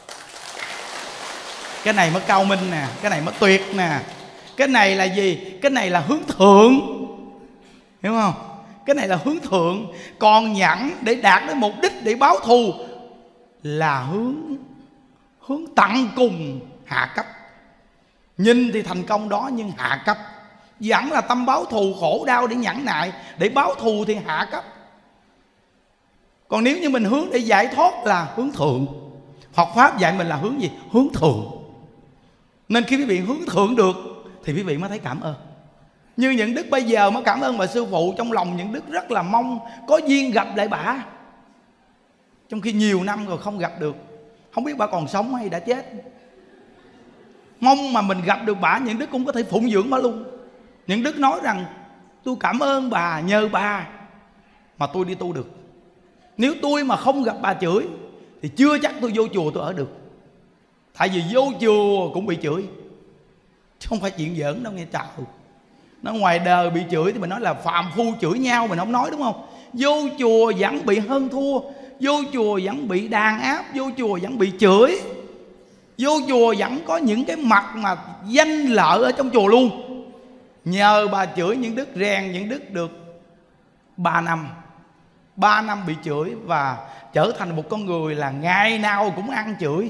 Cái này mới cao minh nè, cái này mới tuyệt nè. Cái này là gì? Cái này là hướng thượng, hiểu không? Cái này là hướng thượng. Còn nhẫn để đạt đến mục đích để báo thù là hướng hướng tận cùng, hạ cấp. Nhìn thì thành công đó nhưng hạ cấp. Vẫn là tâm báo thù khổ đau để nhẫn nại, để báo thù thì hạ cấp. Còn nếu như mình hướng để giải thoát là hướng thượng. Học Pháp dạy mình là hướng gì? Hướng thượng. Nên khi quý vị hướng thượng được thì quý vị mới thấy cảm ơn. Như những đức bây giờ mới cảm ơn bà sư phụ, trong lòng những đức rất là mong có duyên gặp lại bà, trong khi nhiều năm rồi không gặp được. Không biết bà còn sống hay đã chết. Mong mà mình gặp được bà, những đức cũng có thể phụng dưỡng bà luôn. Những đức nói rằng tôi cảm ơn bà, nhờ bà mà tôi đi tu được. Nếu tôi mà không gặp bà chửi thì chưa chắc tôi vô chùa tôi ở được. Tại vì vô chùa cũng bị chửi, chứ không phải chuyện giỡn đâu nghe trời. Nó ngoài đời bị chửi thì mình nói là phàm phu chửi nhau, mình không nói, đúng không? Vô chùa vẫn bị hơn thua, vô chùa vẫn bị đàn áp, vô chùa vẫn bị chửi, vô chùa vẫn có những cái mặt mà danh lợi ở trong chùa luôn. Nhờ bà chửi những đức rèn những đức được ba năm. Ba năm bị chửi và trở thành một con người là ngày nào cũng ăn chửi.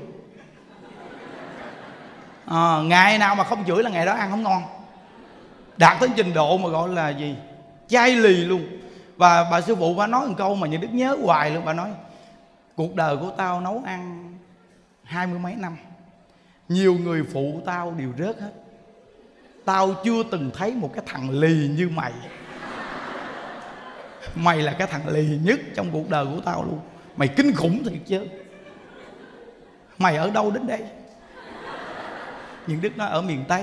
à, Ngày nào mà không chửi là ngày đó ăn không ngon. Đạt tới trình độ mà gọi là gì? Chai lì luôn. Và bà sư phụ bà nói một câu mà những đức nhớ hoài luôn. Bà nói cuộc đời của tao nấu ăn hai mươi mấy năm, nhiều người phụ tao đều rớt hết. Tao chưa từng thấy một cái thằng lì như mày. Mày là cái thằng lì nhất trong cuộc đời của tao luôn. Mày kinh khủng thiệt chứ. Mày ở đâu đến đây? Những đức nói ở miền Tây.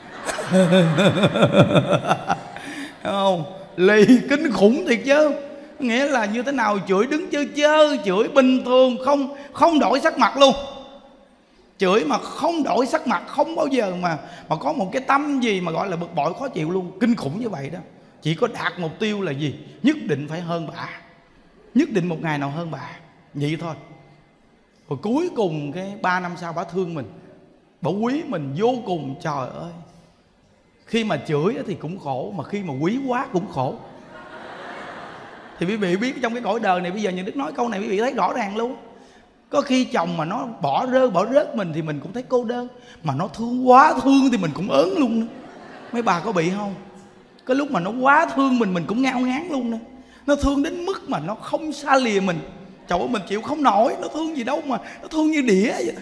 Không, lì kinh khủng thiệt chứ. Nghĩa là như thế nào? Chửi đứng chơi chơi, chửi bình thường, không không đổi sắc mặt luôn. Chửi mà không đổi sắc mặt, không bao giờ mà mà có một cái tâm gì mà gọi là bực bội khó chịu luôn. Kinh khủng như vậy đó. Chỉ có đạt mục tiêu là gì? Nhất định phải hơn bà, nhất định một ngày nào hơn bà, vậy thôi. Rồi cuối cùng cái ba năm sau bà thương mình, bà quý mình vô cùng. Trời ơi, khi mà chửi thì cũng khổ, mà khi mà quý quá cũng khổ. Thì quý vị biết trong cái cõi đời này bây giờ những đức nói câu này quý vị thấy rõ ràng luôn. Có khi chồng mà nó bỏ rơi bỏ rớt mình thì mình cũng thấy cô đơn, mà nó thương quá thương thì mình cũng ớn luôn nữa. Mấy bà có bị không? Cái lúc mà nó quá thương mình mình cũng ngao ngán luôn nữa. Nó thương đến mức mà nó không xa lìa mình. Trời ơi, mình chịu không nổi. Nó thương gì đâu mà nó thương như đĩa vậy.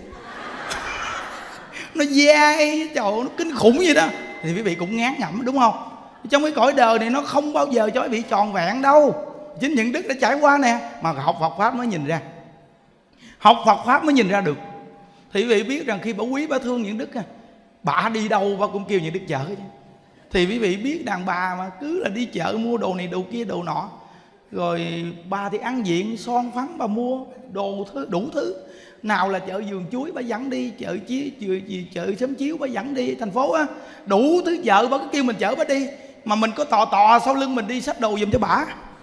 Nó dai, trời ơi, nó kinh khủng vậy đó. Thì quý vị cũng ngán ngẩm, đúng không? Trong cái cõi đời này nó không bao giờ cho quý vị tròn vẹn đâu. Chính những đức đã trải qua nè. Mà học Phật Pháp mới nhìn ra, học Phật Pháp mới nhìn ra được. Thì quý vị biết rằng khi bà quý bà thương những đức, bà đi đâu bà cũng kêu những đức chở chứ. Thì quý vị biết đàn bà mà cứ là đi chợ mua đồ này đồ kia đồ nọ. Rồi bà thì ăn diện son phấn, bà mua đồ thứ đủ thứ. Nào là chợ vườn chuối bà dẫn đi, chợ chiếu chợ, chợ sớm chiếu bà dẫn đi thành phố á, đủ thứ chợ bà cứ kêu mình chở bà đi. Mà mình có tò tò sau lưng mình đi xách đồ giùm cho bà.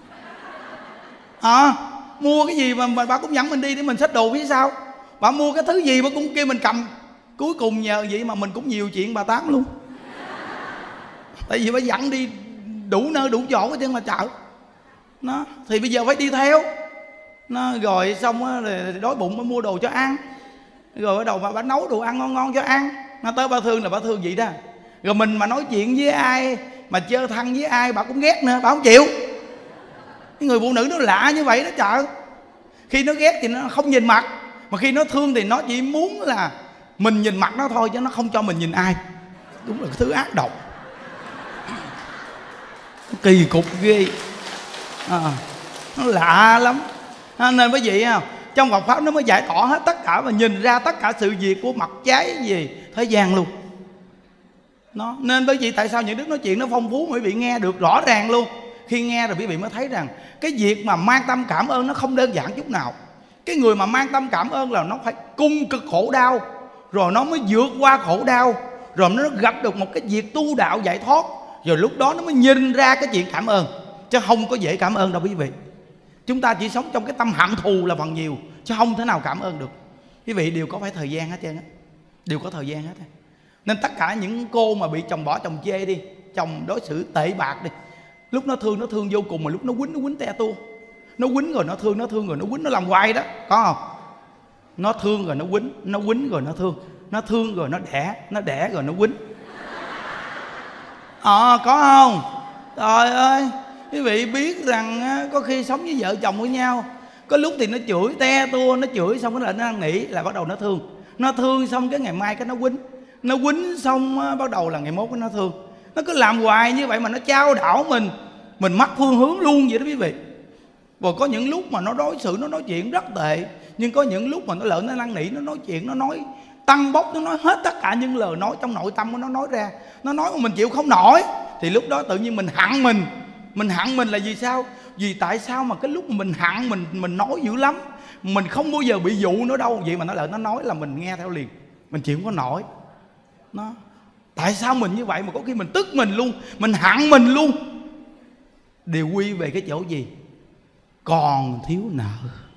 À, mua cái gì mà, mà bà cũng dẫn mình đi để mình xách đồ phía sau. Bà mua cái thứ gì bà cũng kêu mình cầm. Cuối cùng nhờ vậy mà mình cũng nhiều chuyện bà tám luôn. Tại vì bà dẫn đi đủ nơi đủ chỗ hết trơn mà chợ. Nó thì bây giờ phải đi theo. Nó rồi xong á, đói bụng mới mua đồ cho ăn. Rồi bắt đầu bà, bà nấu đồ ăn ngon ngon cho ăn. Nó tới bà thương là bà thương vậy đó. Rồi mình mà nói chuyện với ai, mà chơi thân với ai bà cũng ghét nữa, bà không chịu. Cái người phụ nữ nó lạ như vậy đó trời. Khi nó ghét thì nó không nhìn mặt, mà khi nó thương thì nó chỉ muốn là mình nhìn mặt nó thôi, chứ nó không cho mình nhìn ai. Đúng là cái thứ ác độc, kỳ cục ghê. À, nó lạ lắm. À, nên bởi vậy trong Phật Pháp nó mới giải tỏa hết tất cả, và nhìn ra tất cả sự việc của mặt trái gì thế gian luôn. Nó nên bởi vì tại sao những đức nói chuyện nó phong phú, quý vị nghe được rõ ràng luôn. Khi nghe rồi quý vị mới thấy rằng cái việc mà mang tâm cảm ơn nó không đơn giản chút nào. Cái người mà mang tâm cảm ơn là nó phải cung cực khổ đau, rồi nó mới vượt qua khổ đau, rồi nó gặp được một cái việc tu đạo giải thoát, rồi lúc đó nó mới nhìn ra cái chuyện cảm ơn. Chứ không có dễ cảm ơn đâu quý vị. Chúng ta chỉ sống trong cái tâm hận thù là phần nhiều, chứ không thể nào cảm ơn được. Quý vị đều có phải thời gian hết trơn á, đều có thời gian hết. Nên tất cả những cô mà bị chồng bỏ chồng chê đi, chồng đối xử tệ bạc đi, lúc nó thương nó thương vô cùng, mà lúc nó quýnh nó quýnh te tua. Nó quýnh rồi nó thương, nó thương rồi nó quýnh, nó làm hoài đó, có không? Nó thương rồi nó quýnh, nó quýnh rồi nó thương, nó thương rồi nó đẻ, nó đẻ rồi nó quýnh. Ờ à, có không? Trời ơi, quý vị biết rằng có khi sống với vợ chồng với nhau, có lúc thì nó chửi te tua, nó chửi xong cái là nó nghĩ là bắt đầu nó thương. Nó thương xong cái ngày mai cái nó quýnh, nó quýnh xong bắt đầu là ngày mốt cái nó thương. Nó cứ làm hoài như vậy mà nó chao đảo mình, mình mất phương hướng luôn vậy đó quý vị. Rồi có những lúc mà nó đối xử, nó nói chuyện rất tệ, nhưng có những lúc mà nó lợn nó năn nỉ, nó nói chuyện, nó nói tăng bốc, nó nói hết tất cả những lời nói trong nội tâm của nó nói ra. Nó nói mà mình chịu không nổi, thì lúc đó tự nhiên mình hận mình. Mình hận mình là vì sao? Vì tại sao mà cái lúc mà mình hận mình, mình nói dữ lắm, mình không bao giờ bị dụ nữa đâu. Vậy mà nó lại nó nói là mình nghe theo liền, mình chịu không có nổi. Nó tại sao mình như vậy mà có khi mình tức mình luôn, mình hận mình luôn. Đều quy về cái chỗ gì? Còn thiếu nợ.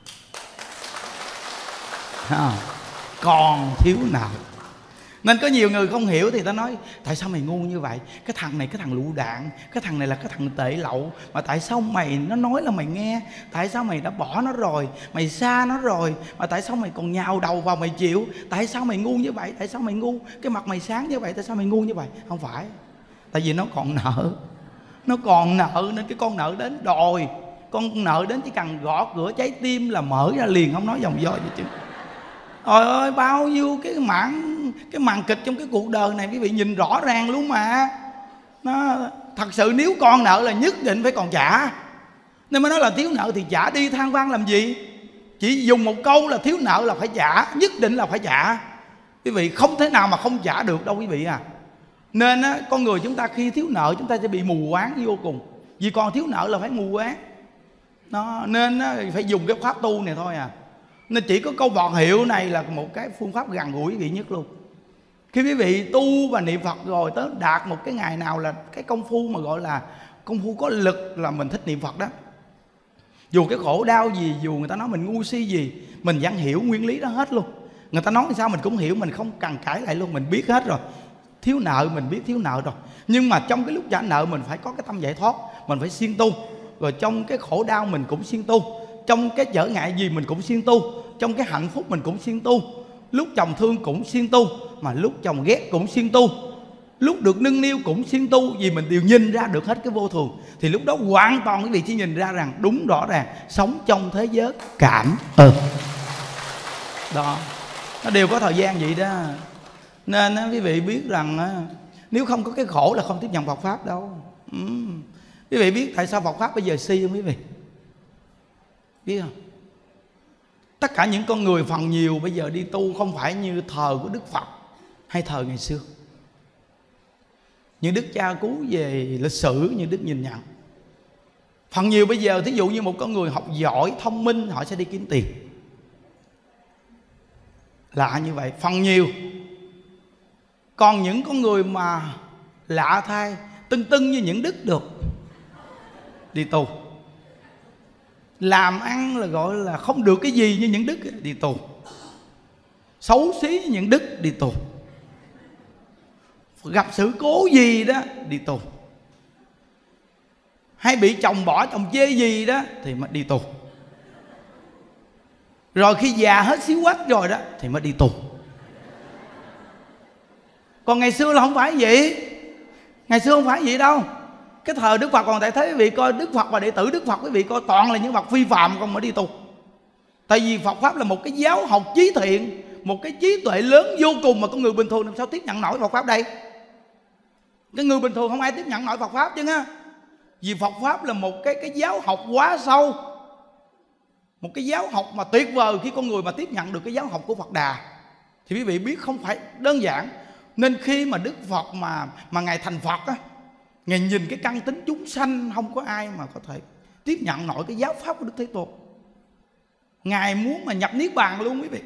À, còn thiếu nợ. Nên có nhiều người không hiểu thì ta nói tại sao mày ngu như vậy? Cái thằng này cái thằng lựu đạn, cái thằng này là cái thằng tệ lậu, mà tại sao mày nó nói là mày nghe? Tại sao mày đã bỏ nó rồi, mày xa nó rồi, mà tại sao mày còn nhào đầu vào mày chịu? Tại sao mày ngu như vậy? Tại sao mày ngu? Cái mặt mày sáng như vậy, tại sao mày ngu như vậy? Không phải, tại vì nó còn nợ. Nó còn nợ nên cái con nợ đến đòi. Con nợ đến chỉ cần gõ cửa trái tim là mở ra liền, không nói vòng vo gì chứ. Trời ơi, bao nhiêu cái màn cái màn kịch trong cái cuộc đời này quý vị nhìn rõ ràng luôn mà. Nó thật sự nếu con nợ là nhất định phải còn trả. Nên mới nói là thiếu nợ thì trả đi, than vang làm gì? Chỉ dùng một câu là thiếu nợ là phải trả, nhất định là phải trả. Quý vị không thể nào mà không trả được đâu quý vị à. Nên á, con người chúng ta khi thiếu nợ chúng ta sẽ bị mù quáng vô cùng. Vì còn thiếu nợ là phải mù quáng. Nó nên á, phải dùng cái pháp tu này thôi à. Nên chỉ có câu vọt hiệu này là một cái phương pháp gần gũi quý vị nhất luôn. Khi quý vị tu và niệm Phật rồi tới đạt một cái ngày nào là cái công phu mà gọi là công phu có lực là mình thích niệm Phật đó. Dù cái khổ đau gì, dù người ta nói mình ngu si gì, mình vẫn hiểu nguyên lý đó hết luôn. Người ta nói sao mình cũng hiểu, mình không cần cãi lại luôn, mình biết hết rồi. Thiếu nợ mình biết thiếu nợ rồi. Nhưng mà trong cái lúc trả nợ mình phải có cái tâm giải thoát, mình phải siêng tu. Rồi trong cái khổ đau mình cũng siêng tu, trong cái trở ngại gì mình cũng siêng tu, trong cái hạnh phúc mình cũng siêng tu. Lúc chồng thương cũng siêng tu, mà lúc chồng ghét cũng siêng tu, lúc được nâng niu cũng siêng tu. Vì mình đều nhìn ra được hết cái vô thường. Thì lúc đó hoàn toàn quý vị chỉ nhìn ra rằng đúng rõ ràng sống trong thế giới cảm ơn. Đó, nó đều có thời gian vậy đó. Nên á, quý vị biết rằng á, nếu không có cái khổ là không tiếp nhận Phật Pháp đâu. ừ. Quý vị biết tại sao Phật Pháp bây giờ si không quý vị? Biết không? Tất cả những con người phần nhiều bây giờ đi tu không phải như thờ của Đức Phật hay thờ ngày xưa. Những đức cha cứu về lịch sử, những đức nhìn nhận phần nhiều bây giờ, thí dụ như một con người học giỏi, thông minh, họ sẽ đi kiếm tiền. Lạ như vậy, phần nhiều. Còn những con người mà lạ thay, tưng tưng như những đức được, đi tù. Làm ăn là gọi là không được cái gì như những đức, đi tù. Xấu xí như những đức, đi tù. Gặp sự cố gì đó, đi tù. Hay bị chồng bỏ chồng chê gì đó thì mới đi tù. Rồi khi già hết xíu quách rồi đó thì mới đi tù. Còn ngày xưa là không phải vậy. Ngày xưa không phải vậy đâu. Cái thời Đức Phật còn tại thế quý vị coi Đức Phật và đệ tử Đức Phật quý vị coi toàn là những bậc phi phàm không mà đi tù. Tại vì Phật Pháp là một cái giáo học trí thiện, một cái trí tuệ lớn vô cùng mà con người bình thường làm sao tiếp nhận nổi Phật Pháp đây. Cái người bình thường không ai tiếp nhận nổi Phật Pháp chứ ha. Vì Phật Pháp là một cái, cái giáo học quá sâu, một cái giáo học mà tuyệt vời. Khi con người mà tiếp nhận được cái giáo học của Phật Đà thì quý vị biết không phải đơn giản. Nên khi mà Đức Phật mà mà Ngài thành Phật á, Ngài nhìn cái căn tính chúng sanh, không có ai mà có thể tiếp nhận nổi cái giáo pháp của Đức Thế Tôn. Ngài muốn mà nhập Niết Bàn luôn quý vị.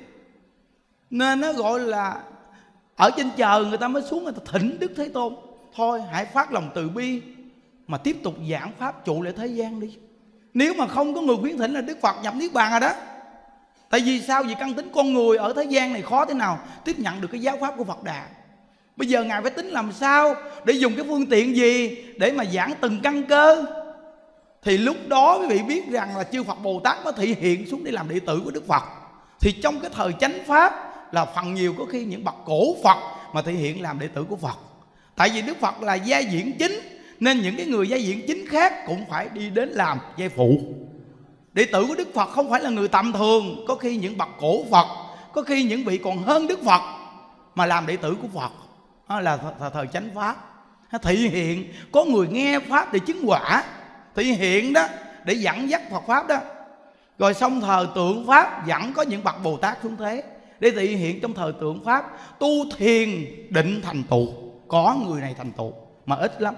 Nên nó gọi là ở trên trời người ta mới xuống, người ta thỉnh Đức Thế Tôn: thôi hãy phát lòng từ bi mà tiếp tục giảng pháp trụ lại thế gian đi. Nếu mà không có người khuyến thỉnh là Đức Phật nhập Niết Bàn rồi đó. Tại vì sao? Vì căn tính con người ở thế gian này khó thế nào tiếp nhận được cái giáo pháp của Phật Đà. Bây giờ Ngài phải tính làm sao, để dùng cái phương tiện gì để mà giảng từng căn cơ. Thì lúc đó quý vị biết rằng là chư Phật Bồ Tát mới thị hiện xuống để làm đệ tử của Đức Phật. Thì trong cái thời chánh pháp là phần nhiều có khi những bậc cổ Phật mà thị hiện làm đệ tử của Phật. Tại vì Đức Phật là gia diễn chính, nên những cái người gia diễn chính khác cũng phải đi đến làm gia phụ. Đệ tử của Đức Phật không phải là người tầm thường. Có khi những bậc cổ Phật, có khi những vị còn hơn Đức Phật mà làm đệ tử của Phật. Đó là thời, thời chánh pháp. Thị hiện có người nghe pháp để chứng quả, thị hiện đó để dẫn dắt Phật pháp đó. Rồi xong thời tượng pháp vẫn có những bậc Bồ Tát xuống thế để thị hiện trong thời tượng pháp. Tu thiền định thành tựu, có người này thành tựu mà ít lắm.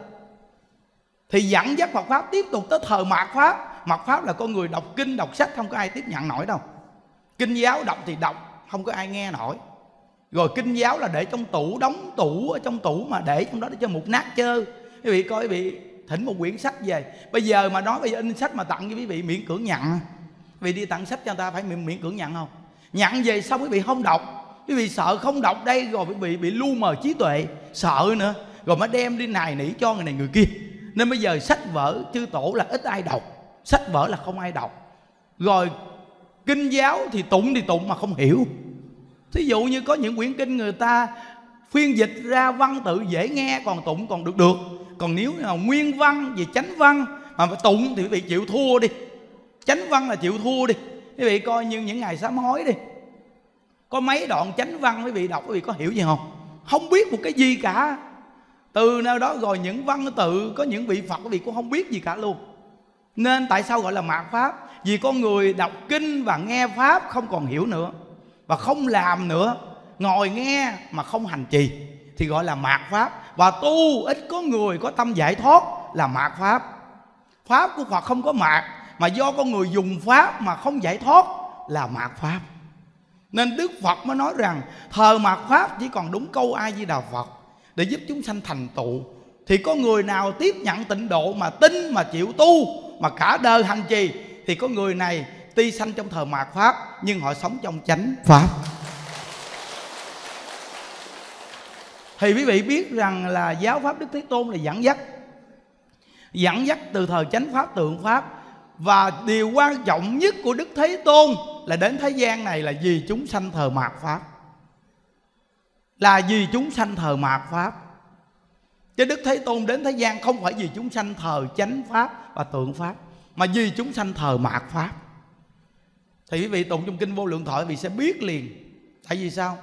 Thì dẫn dắt Phật pháp tiếp tục tới thời mạt pháp. Mạt pháp là con người đọc kinh đọc sách không có ai tiếp nhận nổi đâu. Kinh giáo đọc thì đọc, không có ai nghe nổi. Rồi kinh giáo là để trong tủ, đóng tủ ở trong tủ mà để trong đó để cho mục nát chơi. Quý vị coi, quý vị thỉnh một quyển sách về. Bây giờ mà nói bây giờ in sách mà tặng cho quý vị miễn cưỡng nhận. Quý vị đi tặng sách cho người ta phải miễn, miễn cưỡng nhận không? Nhận về xong quý vị không đọc, quý vị sợ không đọc đây rồi quý vị bị lu mờ trí tuệ, sợ nữa, rồi mới đem đi nài nỉ cho người này người kia. Nên bây giờ sách vở chư tổ là ít ai đọc, sách vở là không ai đọc. Rồi kinh giáo thì tụng thì tụng mà không hiểu. Thí dụ như có những quyển kinh người ta phiên dịch ra văn tự dễ nghe, còn tụng còn được được. Còn nếu nào nguyên văn về chánh văn mà phải tụng thì quý vị chịu thua đi. Chánh văn là chịu thua đi. Quý vị coi như những ngày sám hối đi, có mấy đoạn chánh văn quý vị đọc quý vị có hiểu gì không? Không biết một cái gì cả. Từ nơi đó rồi những văn tự, có những vị Phật quý vị cũng không biết gì cả luôn. Nên tại sao gọi là mạt pháp? Vì con người đọc kinh và nghe pháp không còn hiểu nữa, và không làm nữa, ngồi nghe mà không hành trì thì gọi là mạt pháp. Và tu ít có người có tâm giải thoát là mạt pháp. Pháp của Phật không có mạt, mà do con người dùng pháp mà không giải thoát là mạt pháp. Nên Đức Phật mới nói rằng thời mạt pháp chỉ còn đúng câu A Di Đà Phật để giúp chúng sanh thành tựu. Thì có người nào tiếp nhận tịnh độ mà tin mà chịu tu mà cả đời hành trì thì có người này tuy sanh trong thời mạt pháp nhưng họ sống trong chánh pháp. Thì quý vị biết rằng là giáo pháp Đức Thế Tôn là dẫn dắt, dẫn dắt từ thời chánh pháp tượng pháp. Và điều quan trọng nhất của Đức Thế Tôn là đến thế gian này là vì chúng sanh thời mạt pháp, là vì chúng sanh thời mạt pháp. Chứ Đức Thế Tôn đến thế gian không phải vì chúng sanh thời chánh pháp và tượng pháp, mà vì chúng sanh thời mạt pháp. Thì quý vị tụng trong kinh Vô Lượng Thọ quý vị sẽ biết liền. Tại vì sao?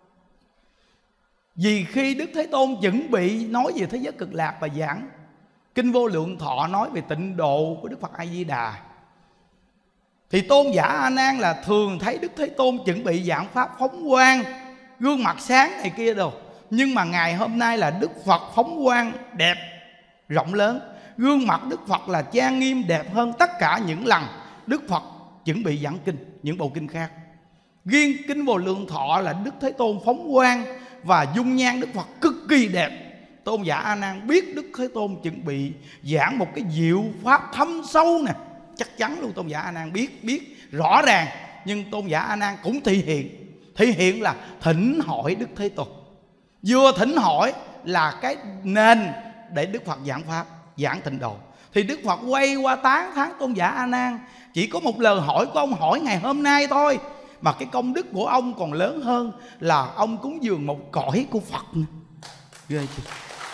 Vì khi Đức Thế Tôn chuẩn bị nói về thế giới cực lạc và giảng kinh Vô Lượng Thọ nói về tịnh độ của Đức Phật A Di Đà, thì tôn giả A Nan là thường thấy Đức Thế Tôn chuẩn bị giảng pháp phóng quang, gương mặt sáng này kia đồ. Nhưng mà ngày hôm nay là Đức Phật phóng quang đẹp, rộng lớn. Gương mặt Đức Phật là trang nghiêm đẹp hơn tất cả những lần Đức Phật chuẩn bị giảng kinh, những bộ kinh khác. Riêng kinh Vô Lượng Thọ là Đức Thế Tôn phóng quang và dung nhan Đức Phật cực kỳ đẹp. Tôn giả A Nan biết Đức Thế Tôn chuẩn bị giảng một cái diệu pháp thâm sâu nè, chắc chắn luôn tôn giả A Nan biết, biết rõ ràng. Nhưng tôn giả A Nan cũng thể hiện, thể hiện là thỉnh hỏi Đức Thế Tôn. Vừa thỉnh hỏi là cái nền để Đức Phật giảng pháp, giảng tịnh độ. Thì Đức Phật quay qua tán thán tôn giả A Nan. Chỉ có một lời hỏi của ông hỏi ngày hôm nay thôi, mà cái công đức của ông còn lớn hơn là ông cúng dường một cõi của Phật nữa. Ghê chưa?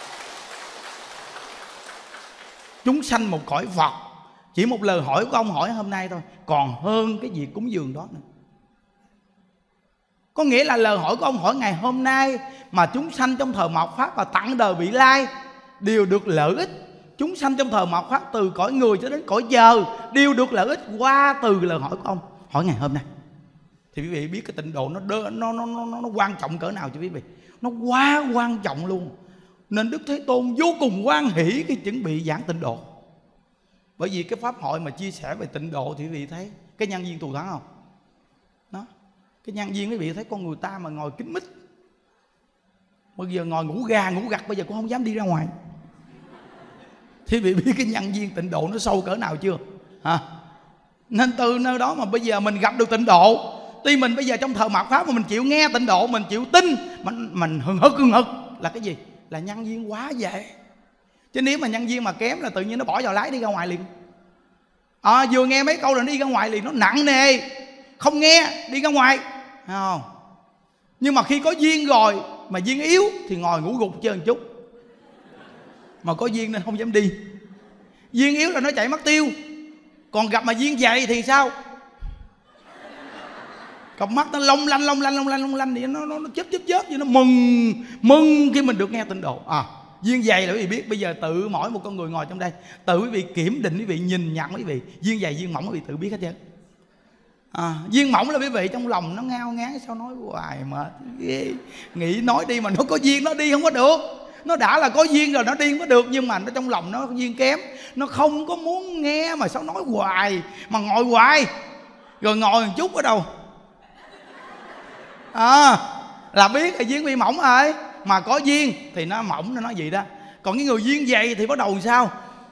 Chúng sanh một cõi Phật, chỉ một lời hỏi của ông hỏi hôm nay thôi, còn hơn cái việc cúng dường đó nữa. Có nghĩa là lời hỏi của ông hỏi ngày hôm nay mà chúng sanh trong thời mạt pháp và tặng đời vị lai đều được lợi ích. Chúng sanh trong thời mạt pháp từ cõi người cho đến cõi giờ đều được lợi ích qua từ lời hỏi của ông hỏi ngày hôm nay. Thì quý vị biết cái tịnh độ nó đơ, nó, nó, nó, nó quan trọng cỡ nào cho quý vị. nó quá quan trọng luôn. Nên Đức Thế Tôn vô cùng hoan hỷ khi chuẩn bị giảng tịnh độ. Bởi vì cái pháp hội mà chia sẻ về tịnh độ thì quý vị thấy cái nhân viên thù thắng không? Đó, cái nhân viên quý vị thấy con người ta mà ngồi kín mít, bây giờ ngồi ngủ gà ngủ gật, bây giờ cũng không dám đi ra ngoài. Thì quý vị biết cái nhân viên tịnh độ nó sâu cỡ nào chưa hả? Nên từ nơi đó mà bây giờ mình gặp được tịnh độ, tuy mình bây giờ trong thờ mạt pháp mà mình chịu nghe tịnh độ, mình chịu tin, mình, mình hừng hực hừng hực là cái gì? Là nhân viên quá dễ. Chứ nếu mà nhân viên mà kém là tự nhiên nó bỏ vào lái đi ra ngoài liền. À, vừa nghe mấy câu là nó đi ra ngoài liền, nó nặng nề, không nghe đi ra ngoài, thấy không? Nhưng mà khi có duyên rồi mà duyên yếu thì ngồi ngủ gục chơi một chút, mà có duyên nên không dám đi. Duyên yếu là nó chạy mất tiêu. Còn gặp mà duyên dày thì sao? Cặp mắt nó long lanh long lanh long lanh long lanh thì nó nó, nó chớp chớp chớp vậy, nó mừng mừng khi mình được nghe tịnh độ. À, duyên dày là quý vị biết. Bây giờ tự mỗi một con người ngồi trong đây, tự quý vị kiểm định, quý vị nhìn nhận quý vị duyên dày duyên mỏng quý vị tự biết hết trơn. À, duyên mỏng là quý vị trong lòng nó ngao ngán, sao nói hoài mà ghê. Nghĩ nói đi mà nó có duyên nó đi không có được. Nó đã là có duyên rồi nó đi không có được, nhưng mà nó trong lòng nó duyên kém, nó không có muốn nghe mà sao nói hoài, mà ngồi hoài. Rồi ngồi một chút ở đâu à, là biết là duyên bị mỏng rồi. Mà có duyên thì nó mỏng, nó nói gì đó. Còn cái người duyên dày thì bắt đầu sao?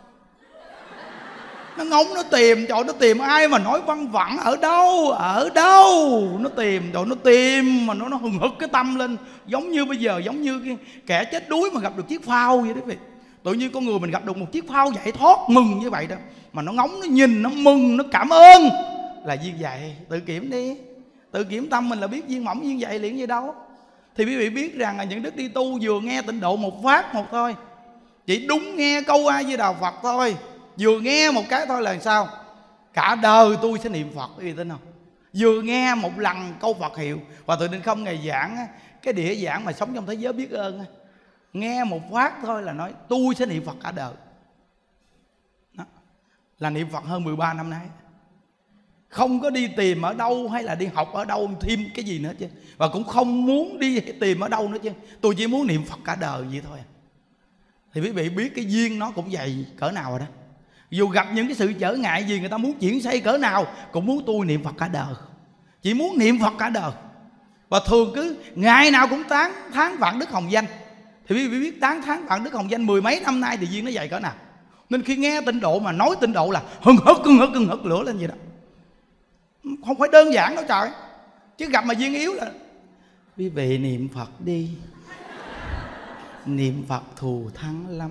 Nó ngóng, nó tìm, trời, nó tìm ai mà nói văn vẳng ở đâu, ở đâu. Nó tìm, trời, nó tìm mà nó, nó hừng hực cái tâm lên. Giống như bây giờ, giống như cái kẻ chết đuối mà gặp được chiếc phao vậy đó quý vị. Tự nhiên con người mình gặp được một chiếc phao giải thoát, mừng như vậy đó. Mà nó ngóng, nó nhìn, nó mừng, nó cảm ơn. Là duyên dày. Tự kiểm đi, tự kiểm tâm mình là biết duyên mỏng duyên dày liền gì đâu. Thì quý vị biết rằng là những đức đi tu vừa nghe tịnh độ một phát một thôi, chỉ đúng nghe câu A Di Đà Phật thôi, vừa nghe một cái thôi là sao? Cả đời tôi sẽ niệm Phật, quý vị tin không? Vừa nghe một lần câu Phật hiệu. Và Tự Định Không ngày giảng cái đĩa giảng mà sống trong thế giới biết ơn, nghe một phát thôi là nói tôi sẽ niệm Phật cả đời. Đó, là niệm Phật hơn mười ba năm nay. Không có đi tìm ở đâu hay là đi học ở đâu thêm cái gì nữa chứ. Và cũng không muốn đi tìm ở đâu nữa chứ. Tôi chỉ muốn niệm Phật cả đời vậy thôi. Thì quý vị biết cái duyên nó cũng vậy cỡ nào rồi đó. Dù gặp những cái sự trở ngại gì, người ta muốn chuyển xây cỡ nào, cũng muốn tôi niệm Phật cả đời. Chỉ muốn niệm Phật cả đời. Và thường cứ ngày nào cũng tán thán vạn đức hồng danh. Thì quý vị biết tán thán vạn đức hồng danh mười mấy năm nay thì duyên nó vậy cỡ nào. Nên khi nghe tịnh độ mà nói tịnh độ là hừng hực hừng hực hừng hực lửa lên vậy đó. Không phải đơn giản đâu trời. Chứ gặp mà duyên yếu là quý vị niệm Phật đi, niệm Phật thù thắng lắm.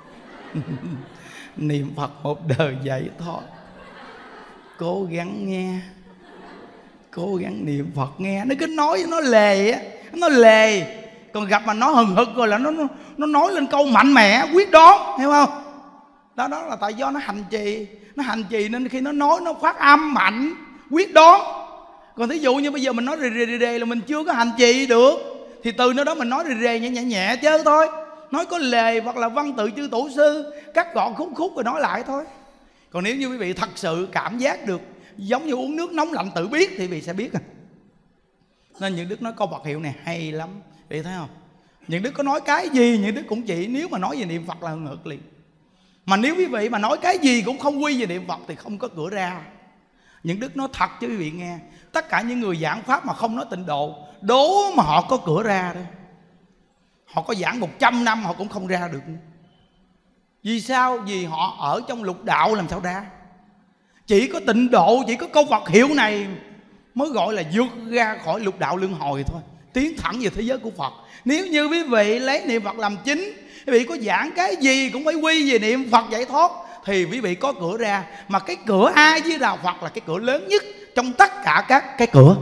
Niệm Phật một đời giải thoát. Cố gắng nghe, cố gắng niệm Phật nghe. Nó cứ nói nó lề á, nó lề. Còn gặp mà nó hừng hực rồi là nó, nó, nó nói lên câu mạnh mẽ, quyết đoán, hiểu không? Đó, đó là tại do nó hành trì. Nó hành trì nên khi nó nói nó phát âm mạnh, quyết đoán. Còn thí dụ như bây giờ mình nói rề rề rề là mình chưa có hành trì được. Thì từ nơi đó mình nói rề rề nhẹ nhẹ nhẹ chứ thôi. Nói có lề hoặc là văn tự chư tổ sư, cắt gọn khúc khúc rồi nói lại thôi. Còn nếu như quý vị thật sự cảm giác được, giống như uống nước nóng lạnh tự biết, thì quý vị sẽ biết. Nên những đức nói câu Phật hiệu này hay lắm, quý vị thấy không? Những đức có nói cái gì những đức cũng chỉ. Nếu mà nói về niệm Phật là ngược liền. Mà nếu quý vị mà nói cái gì cũng không quy về niệm Phật thì không có cửa ra. Những đức nói thật cho quý vị nghe, tất cả những người giảng pháp mà không nói tịnh độ, đố mà họ có cửa ra đấy. Họ có giảng một trăm năm họ cũng không ra được. Vì sao? Vì họ ở trong lục đạo làm sao ra. Chỉ có tịnh độ, chỉ có câu Phật hiệu này mới gọi là vượt ra khỏi lục đạo luân hồi thôi, tiến thẳng về thế giới của Phật. Nếu như quý vị lấy niệm Phật làm chính, quý vị có giảng cái gì cũng phải quy về niệm Phật giải thoát, thì quý vị có cửa ra. Mà cái cửa A Di Đà Phật là cái cửa lớn nhất trong tất cả các cái cửa.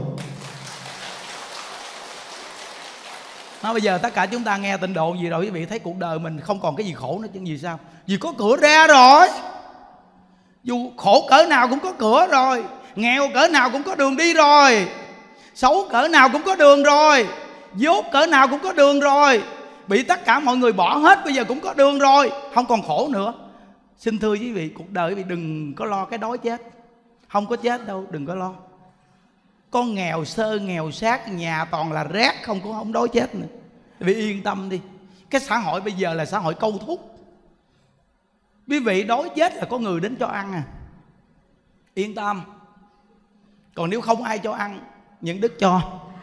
Nó bây giờ tất cả chúng ta nghe tịnh độ gì rồi, quý vị thấy cuộc đời mình không còn cái gì khổ nữa chứ. Vì sao? Vì có cửa ra rồi. Dù khổ cỡ nào cũng có cửa rồi, nghèo cỡ nào cũng có đường đi rồi, xấu cỡ nào cũng có đường rồi, dốt cỡ nào cũng có đường rồi, bị tất cả mọi người bỏ hết bây giờ cũng có đường rồi, không còn khổ nữa. Xin thưa quý vị, cuộc đời quý vị đừng có lo cái đói chết. Không có chết đâu, đừng có lo. Con nghèo sơ nghèo sát, nhà toàn là rác không, cũng không đói chết nữa. Quý vị yên tâm đi. Cái xã hội bây giờ là xã hội câu thúc. Quý vị đói chết là có người đến cho ăn à. Yên tâm. Còn nếu không ai cho ăn, những đức cho.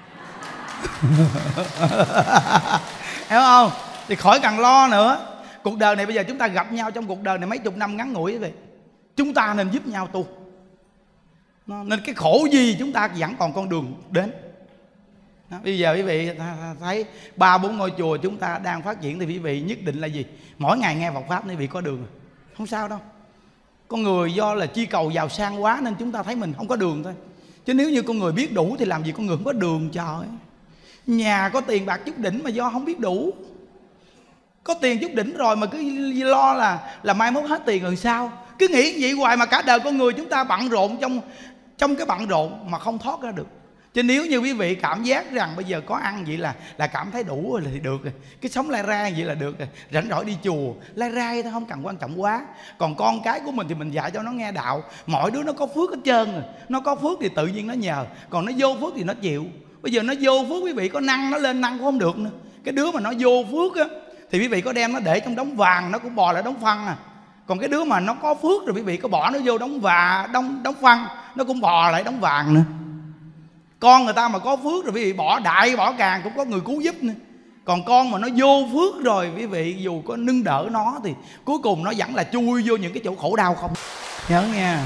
Hiểu không? Thì khỏi cần lo nữa. Cuộc đời này bây giờ chúng ta gặp nhau trong cuộc đời này mấy chục năm ngắn ngủi vậy. Chúng ta nên giúp nhau tu. Nên cái khổ gì chúng ta vẫn còn con đường đến. Đó, bây giờ quý vị thấy ba bốn ngôi chùa chúng ta đang phát triển thì quý vị nhất định là gì? Mỗi ngày nghe Phật pháp quý vị có đường. Không sao đâu. Con người do là chi cầu giàu sang quá nên chúng ta thấy mình không có đường thôi. Chứ nếu như con người biết đủ thì làm gì con người không có đường trời. Nhà có tiền bạc chút đỉnh mà do không biết đủ. Có tiền chút đỉnh rồi mà cứ lo là là mai mốt hết tiền rồi sao? Cứ nghĩ vậy hoài mà cả đời con người chúng ta bận rộn trong trong cái bận rộn mà không thoát ra được. Chứ nếu như quý vị cảm giác rằng bây giờ có ăn vậy là là cảm thấy đủ rồi thì được rồi. Cái sống lai rai vậy là được rồi. Rảnh rỗi đi chùa lai rai thôi, không cần quan trọng quá. Còn con cái của mình thì mình dạy cho nó nghe đạo. Mỗi đứa nó có phước hết trơn rồi. Nó có phước thì tự nhiên nó nhờ. Còn nó vô phước thì nó chịu. Bây giờ nó vô phước quý vị có năng nó lên năng cũng không được nữa. Cái đứa mà nó vô phước á thì quý vị có đem nó để trong đống vàng nó cũng bò lại đống phân à. Còn cái đứa mà nó có phước rồi quý vị có bỏ nó vô đống và đống đống phân nó cũng bò lại đống vàng nữa. Con người ta mà có phước rồi quý vị bỏ đại bỏ càng cũng có người cứu giúp nữa. Còn con mà nó vô phước rồi quý vị dù có nâng đỡ nó thì cuối cùng nó vẫn là chui vô những cái chỗ khổ đau không. Nhớ nha.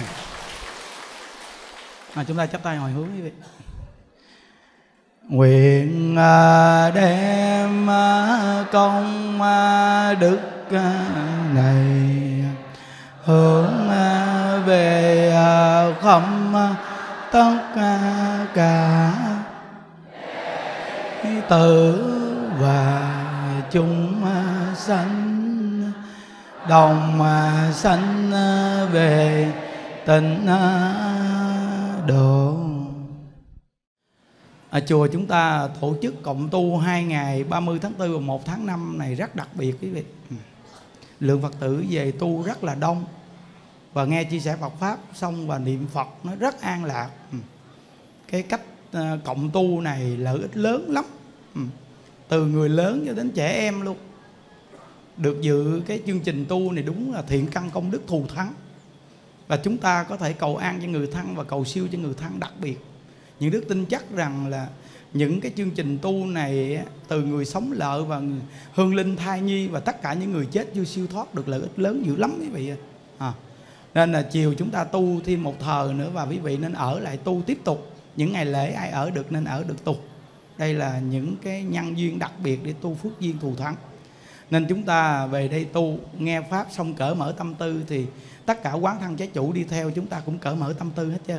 À, chúng ta chắp tay hồi hướng quý vị. Nguyện đem công đức này hướng về khắp tất cả tử và chúng sanh, đồng sanh về tịnh độ. Ở chùa chúng ta tổ chức cộng tu hai ngày ba mươi tháng tư và một tháng năm này rất đặc biệt quý vị. Lượng Phật tử về tu rất là đông. Và nghe chia sẻ Phật Pháp xong và niệm Phật nó rất an lạc. Cái cách cộng tu này lợi ích lớn lắm. Từ người lớn cho đến trẻ em luôn. Được dự cái chương trình tu này đúng là thiện căn công đức thù thắng. Và chúng ta có thể cầu an cho người thân và cầu siêu cho người thân đặc biệt. Những đức tin chắc rằng là những cái chương trình tu này từ người sống lợi và hương linh thai nhi và tất cả những người chết chưa siêu thoát được lợi ích lớn dữ lắm quý vị. À, nên là chiều chúng ta tu thêm một thời nữa và quý vị nên ở lại tu tiếp tục. Những ngày lễ ai ở được nên ở được tu. Đây là những cái nhân duyên đặc biệt để tu phước duyên thù thắng. Nên chúng ta về đây tu nghe Pháp xong cởi mở tâm tư thì tất cả quán thân trái chủ đi theo chúng ta cũng cởi mở tâm tư hết trơn.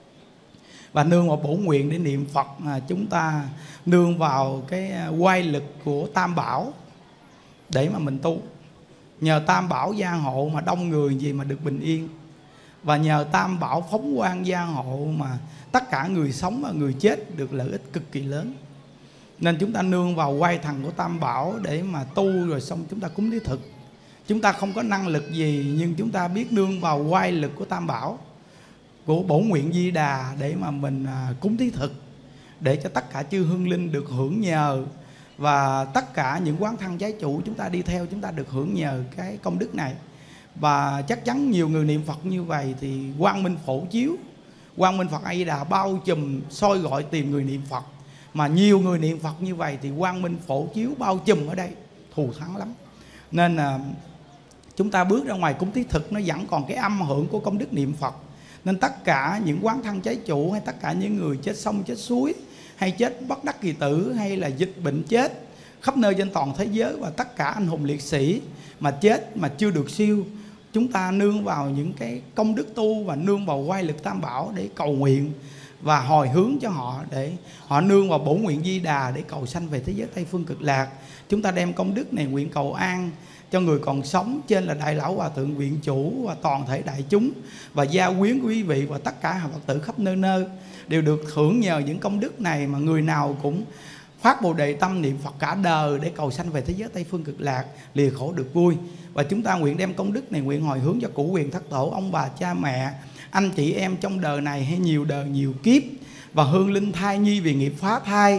Và nương vào bổn nguyện để niệm Phật, à, chúng ta nương vào cái oai lực của Tam Bảo để mà mình tu. Nhờ Tam Bảo gia hộ mà đông người gì mà được bình yên. Và nhờ Tam Bảo phóng quang gia hộ mà tất cả người sống và người chết được lợi ích cực kỳ lớn. Nên chúng ta nương vào oai thần của Tam Bảo để mà tu rồi xong chúng ta cúng thí thực. Chúng ta không có năng lực gì nhưng chúng ta biết nương vào oai lực của Tam Bảo, của bổn nguyện Di Đà để mà mình cúng thí thực, để cho tất cả chư hương linh được hưởng nhờ. Và tất cả những quán thân trái chủ chúng ta đi theo chúng ta được hưởng nhờ cái công đức này. Và chắc chắn nhiều người niệm Phật như vậy thì quang minh phổ chiếu, quang minh Phật A Di Đà bao trùm soi gọi tìm người niệm Phật. Mà nhiều người niệm Phật như vậy thì quang minh phổ chiếu bao trùm ở đây thù thắng lắm. Nên là chúng ta bước ra ngoài cúng thí thực nó vẫn còn cái âm hưởng của công đức niệm Phật. Nên tất cả những quán thân trái chủ hay tất cả những người chết sông chết suối hay chết bất đắc kỳ tử hay là dịch bệnh chết khắp nơi trên toàn thế giới và tất cả anh hùng liệt sĩ mà chết mà chưa được siêu, chúng ta nương vào những cái công đức tu và nương vào oai lực Tam Bảo để cầu nguyện và hồi hướng cho họ, để họ nương vào bổn nguyện Di Đà để cầu sanh về thế giới Tây Phương Cực Lạc. Chúng ta đem công đức này nguyện cầu an cho người còn sống, trên là Đại Lão Hòa Thượng Viện Chủ và toàn thể đại chúng và gia quyến của quý vị và tất cả Phật tử khắp nơi nơi đều được hưởng nhờ những công đức này, mà người nào cũng phát Bồ Đề tâm niệm Phật cả đời để cầu sanh về thế giới Tây Phương Cực Lạc, lìa khổ được vui. Và chúng ta nguyện đem công đức này nguyện hồi hướng cho cửu quyền thất tổ, ông bà cha mẹ, anh chị em trong đời này hay nhiều đời nhiều kiếp, và hương linh thai nhi vì nghiệp phá thai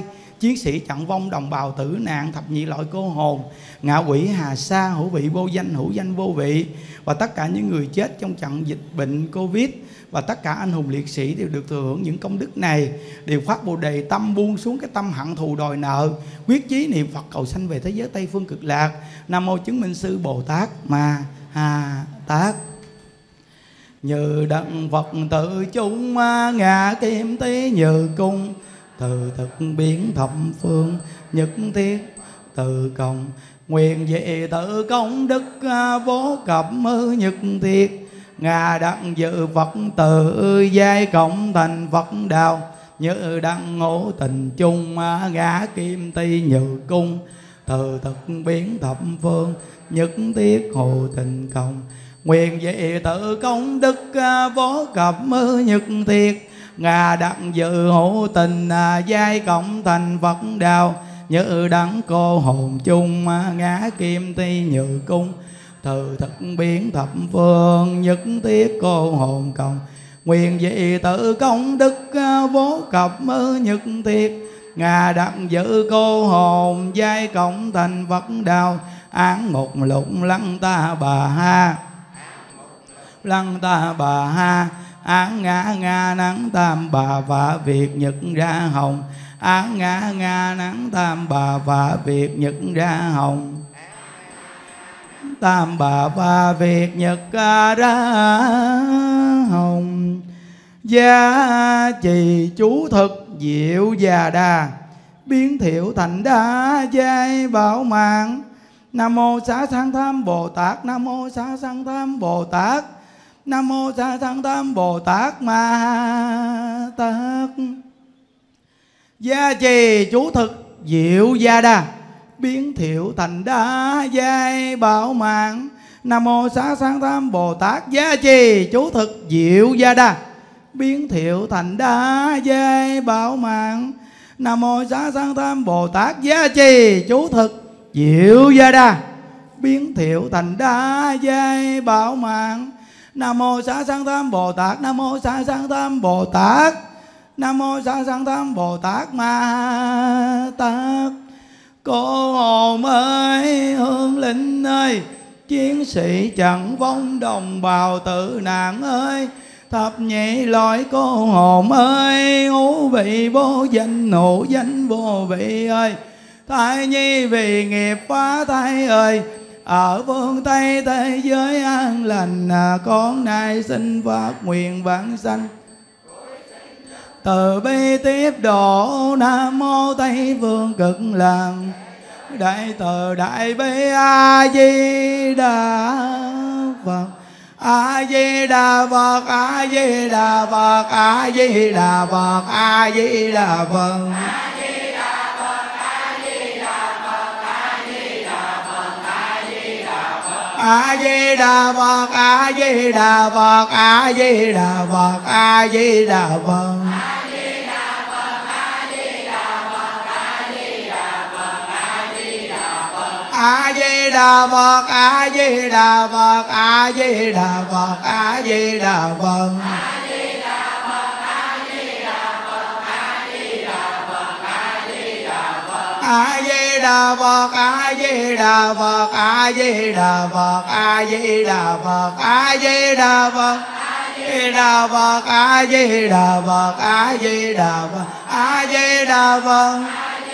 chiến sĩ trận vong, đồng bào tử nạn, thập nhị loại cô hồn, ngạ quỷ hà sa, hữu vị vô danh, hữu danh vô vị, và tất cả những người chết trong trận dịch bệnh Covid, và tất cả anh hùng liệt sĩ đều được thừa hưởng những công đức này, đều phát bồ đề tâm, buông xuống cái tâm hận thù đòi nợ, quyết chí niệm Phật cầu sanh về thế giới Tây Phương Cực Lạc. Nam mô chứng minh sư Bồ Tát Ma Ha Tát. Như đặng Phật tự chúng ngã kim tí như cung, từ thực biến thập phương nhất thiết từ công, nguyện về tự công đức vô cập nhất thiết, ngà đặng dự Phật tự giai cộng thành Phật đạo, như đặng ngộ tình chung ngã kim ti như cung, từ thực biến thập phương nhất thiết hồ tình công, nguyện về tự công đức vô cập nhất thiết, ngà đặng dự hữu tình giai cộng thành Phật đạo, như đặng cô hồn chung ngã kim ti như cung, từ thực biến thập phương nhất thiết cô hồn cộng, nguyện về tự công đức vô cập nhất thiết, ngà đặng giữ cô hồn giai cộng thành Phật đạo, án một lục lăng ta bà ha, lăng ta bà ha, án ngã nga nắng tam bà và việc nhật ra hồng, án ngã nga nắng tam bà và việc nhật ra hồng, tam bà và việc nhật ra hồng. Gia trì chú thực diệu già đà, biến thiệu thành đa giai bảo mạng. Nam mô Xá Sanh Tham Bồ Tát, Nam mô Xá Sanh Tham Bồ Tát, Nam mô Xá Sanh Tham Bồ Tát Ma Tát. Gia trì chú thực diệu gia đà, biến thiệu thành đa giai bảo mạng. Nam mô Xá Sanh Tham Bồ Tát. Gia trì chú thực diệu gia đà, biến thiệu thành đa giai bảo mạng. Nam mô Xá Sanh Tham Bồ Tát. Gia trì chú thực diệu gia đà, biến thiệu thành đa giai bảo mạng. Nam mô Xá Sanh Tham Bồ Tát. Nam mô Xá Sanh Tham Bồ Tát. Nam mô Xá Sanh Tham Bồ Tát Ma Tát. Cô hồn ơi, hương linh ơi, chiến sĩ trận vong, đồng bào tử nạn ơi, thập nhị loại cô hồn ơi, hữu vị vô danh, hữu danh vô vị ơi, thai nhi vì nghiệp phá thai ơi, ở phương Tây thế giới an lành, con nay xin phát nguyện vãng sanh từ bi tiếp độ. Nam mô Tây Phương Cực Lạc, đại từ đại bi A Di Đà Phật. A Di Đà Phật, A Di Đà Phật, A Di Đà Phật, A Di Đà Phật. A Di Đà Phật, A Di Đà Phật, A Di Đà Phật, A Di Đà Phật. A Di Đà Phật, A Di Đà Phật, A Di Đà Phật, A Di Đà Phật. A Di Đà Phật, A Di Đà Phật, A Di Đà Phật, A Di Đà Phật, A Di Đà Phật. Di Đà Phật, A Di Đà Phật, A Di Đà Phật, A Di Đà Phật.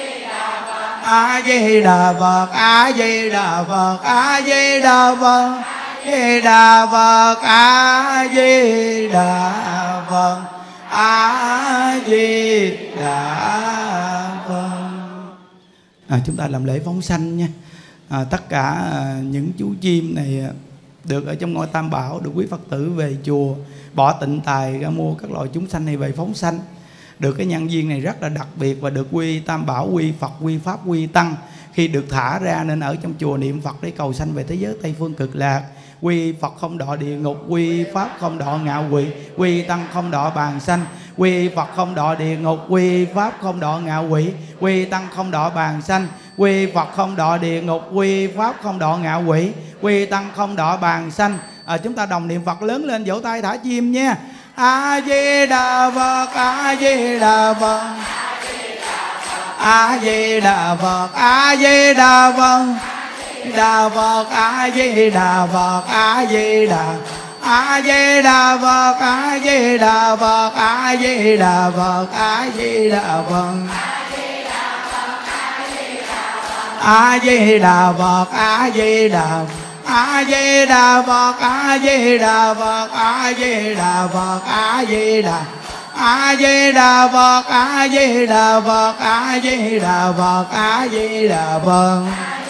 A Di Đà Phật, A Di Đà Phật, A Di Đà Phật. Di Đà Phật, A Di Đà Phật, A Di Đà Phật. À, chúng ta làm lễ phóng sanh nha. À, tất cả à, những chú chim này được ở trong ngôi Tam Bảo, được quý Phật tử về chùa bỏ tịnh tài ra mua các loại chúng sanh này về phóng sanh. Được cái nhân duyên này rất là đặc biệt, và được quy Tam Bảo, quy Phật, quy Pháp, quy Tăng. Khi được thả ra nên ở trong chùa niệm Phật để cầu sanh về thế giới Tây Phương Cực Lạc. Quy Phật không đọa địa ngục, quy Pháp không đọa ngạ quỷ, quy Tăng không đọa bàn sanh. Quy Phật không đọa địa ngục, quy Pháp không đọa ngạ quỷ, quy Tăng không đọa bàn sanh. Quy Phật không đọa địa ngục, quy Pháp không đọa ngạ quỷ, quy Tăng không đọa bàn sanh. À, chúng ta đồng niệm Phật lớn lên, vỗ tay thả chim nha. A Di Đà Phật, A Di Đà Phật, A Di Đà Phật, A Di Đà Phật, Đà Phật, A Di Đà Phật, A Di Đà, A Di Đà Phật, A Di Đà Phật, A Di Đà Phật, A Di Đà Phật, A Di Đà Phật, A Di Đà, A Di Đà Phật, A Di Đà Phật, A Di Đà Phật, A Di Đà, A Di Đà Phật, A Di Đà Phật, A Di Đà Phật, A Di Đà Phật,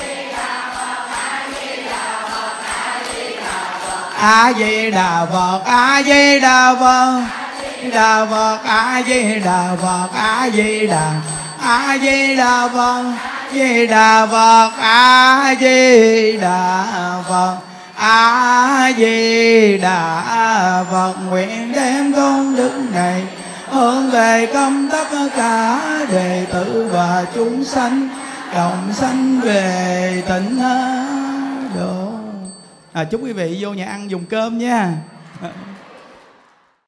A Di Đà Phật, A Di Đà Phật, Đà Phật, A Di Đà Phật, A Di Đà, A Di Đà Phật, Di Đà Phật, A Di Đà Phật, A Di Đà Phật. Nguyện đem công đức này hướng về công tất cả đệ tử và chúng sanh đồng sanh về tịnh độ. À, chúc quý vị vô nhà ăn dùng cơm nha.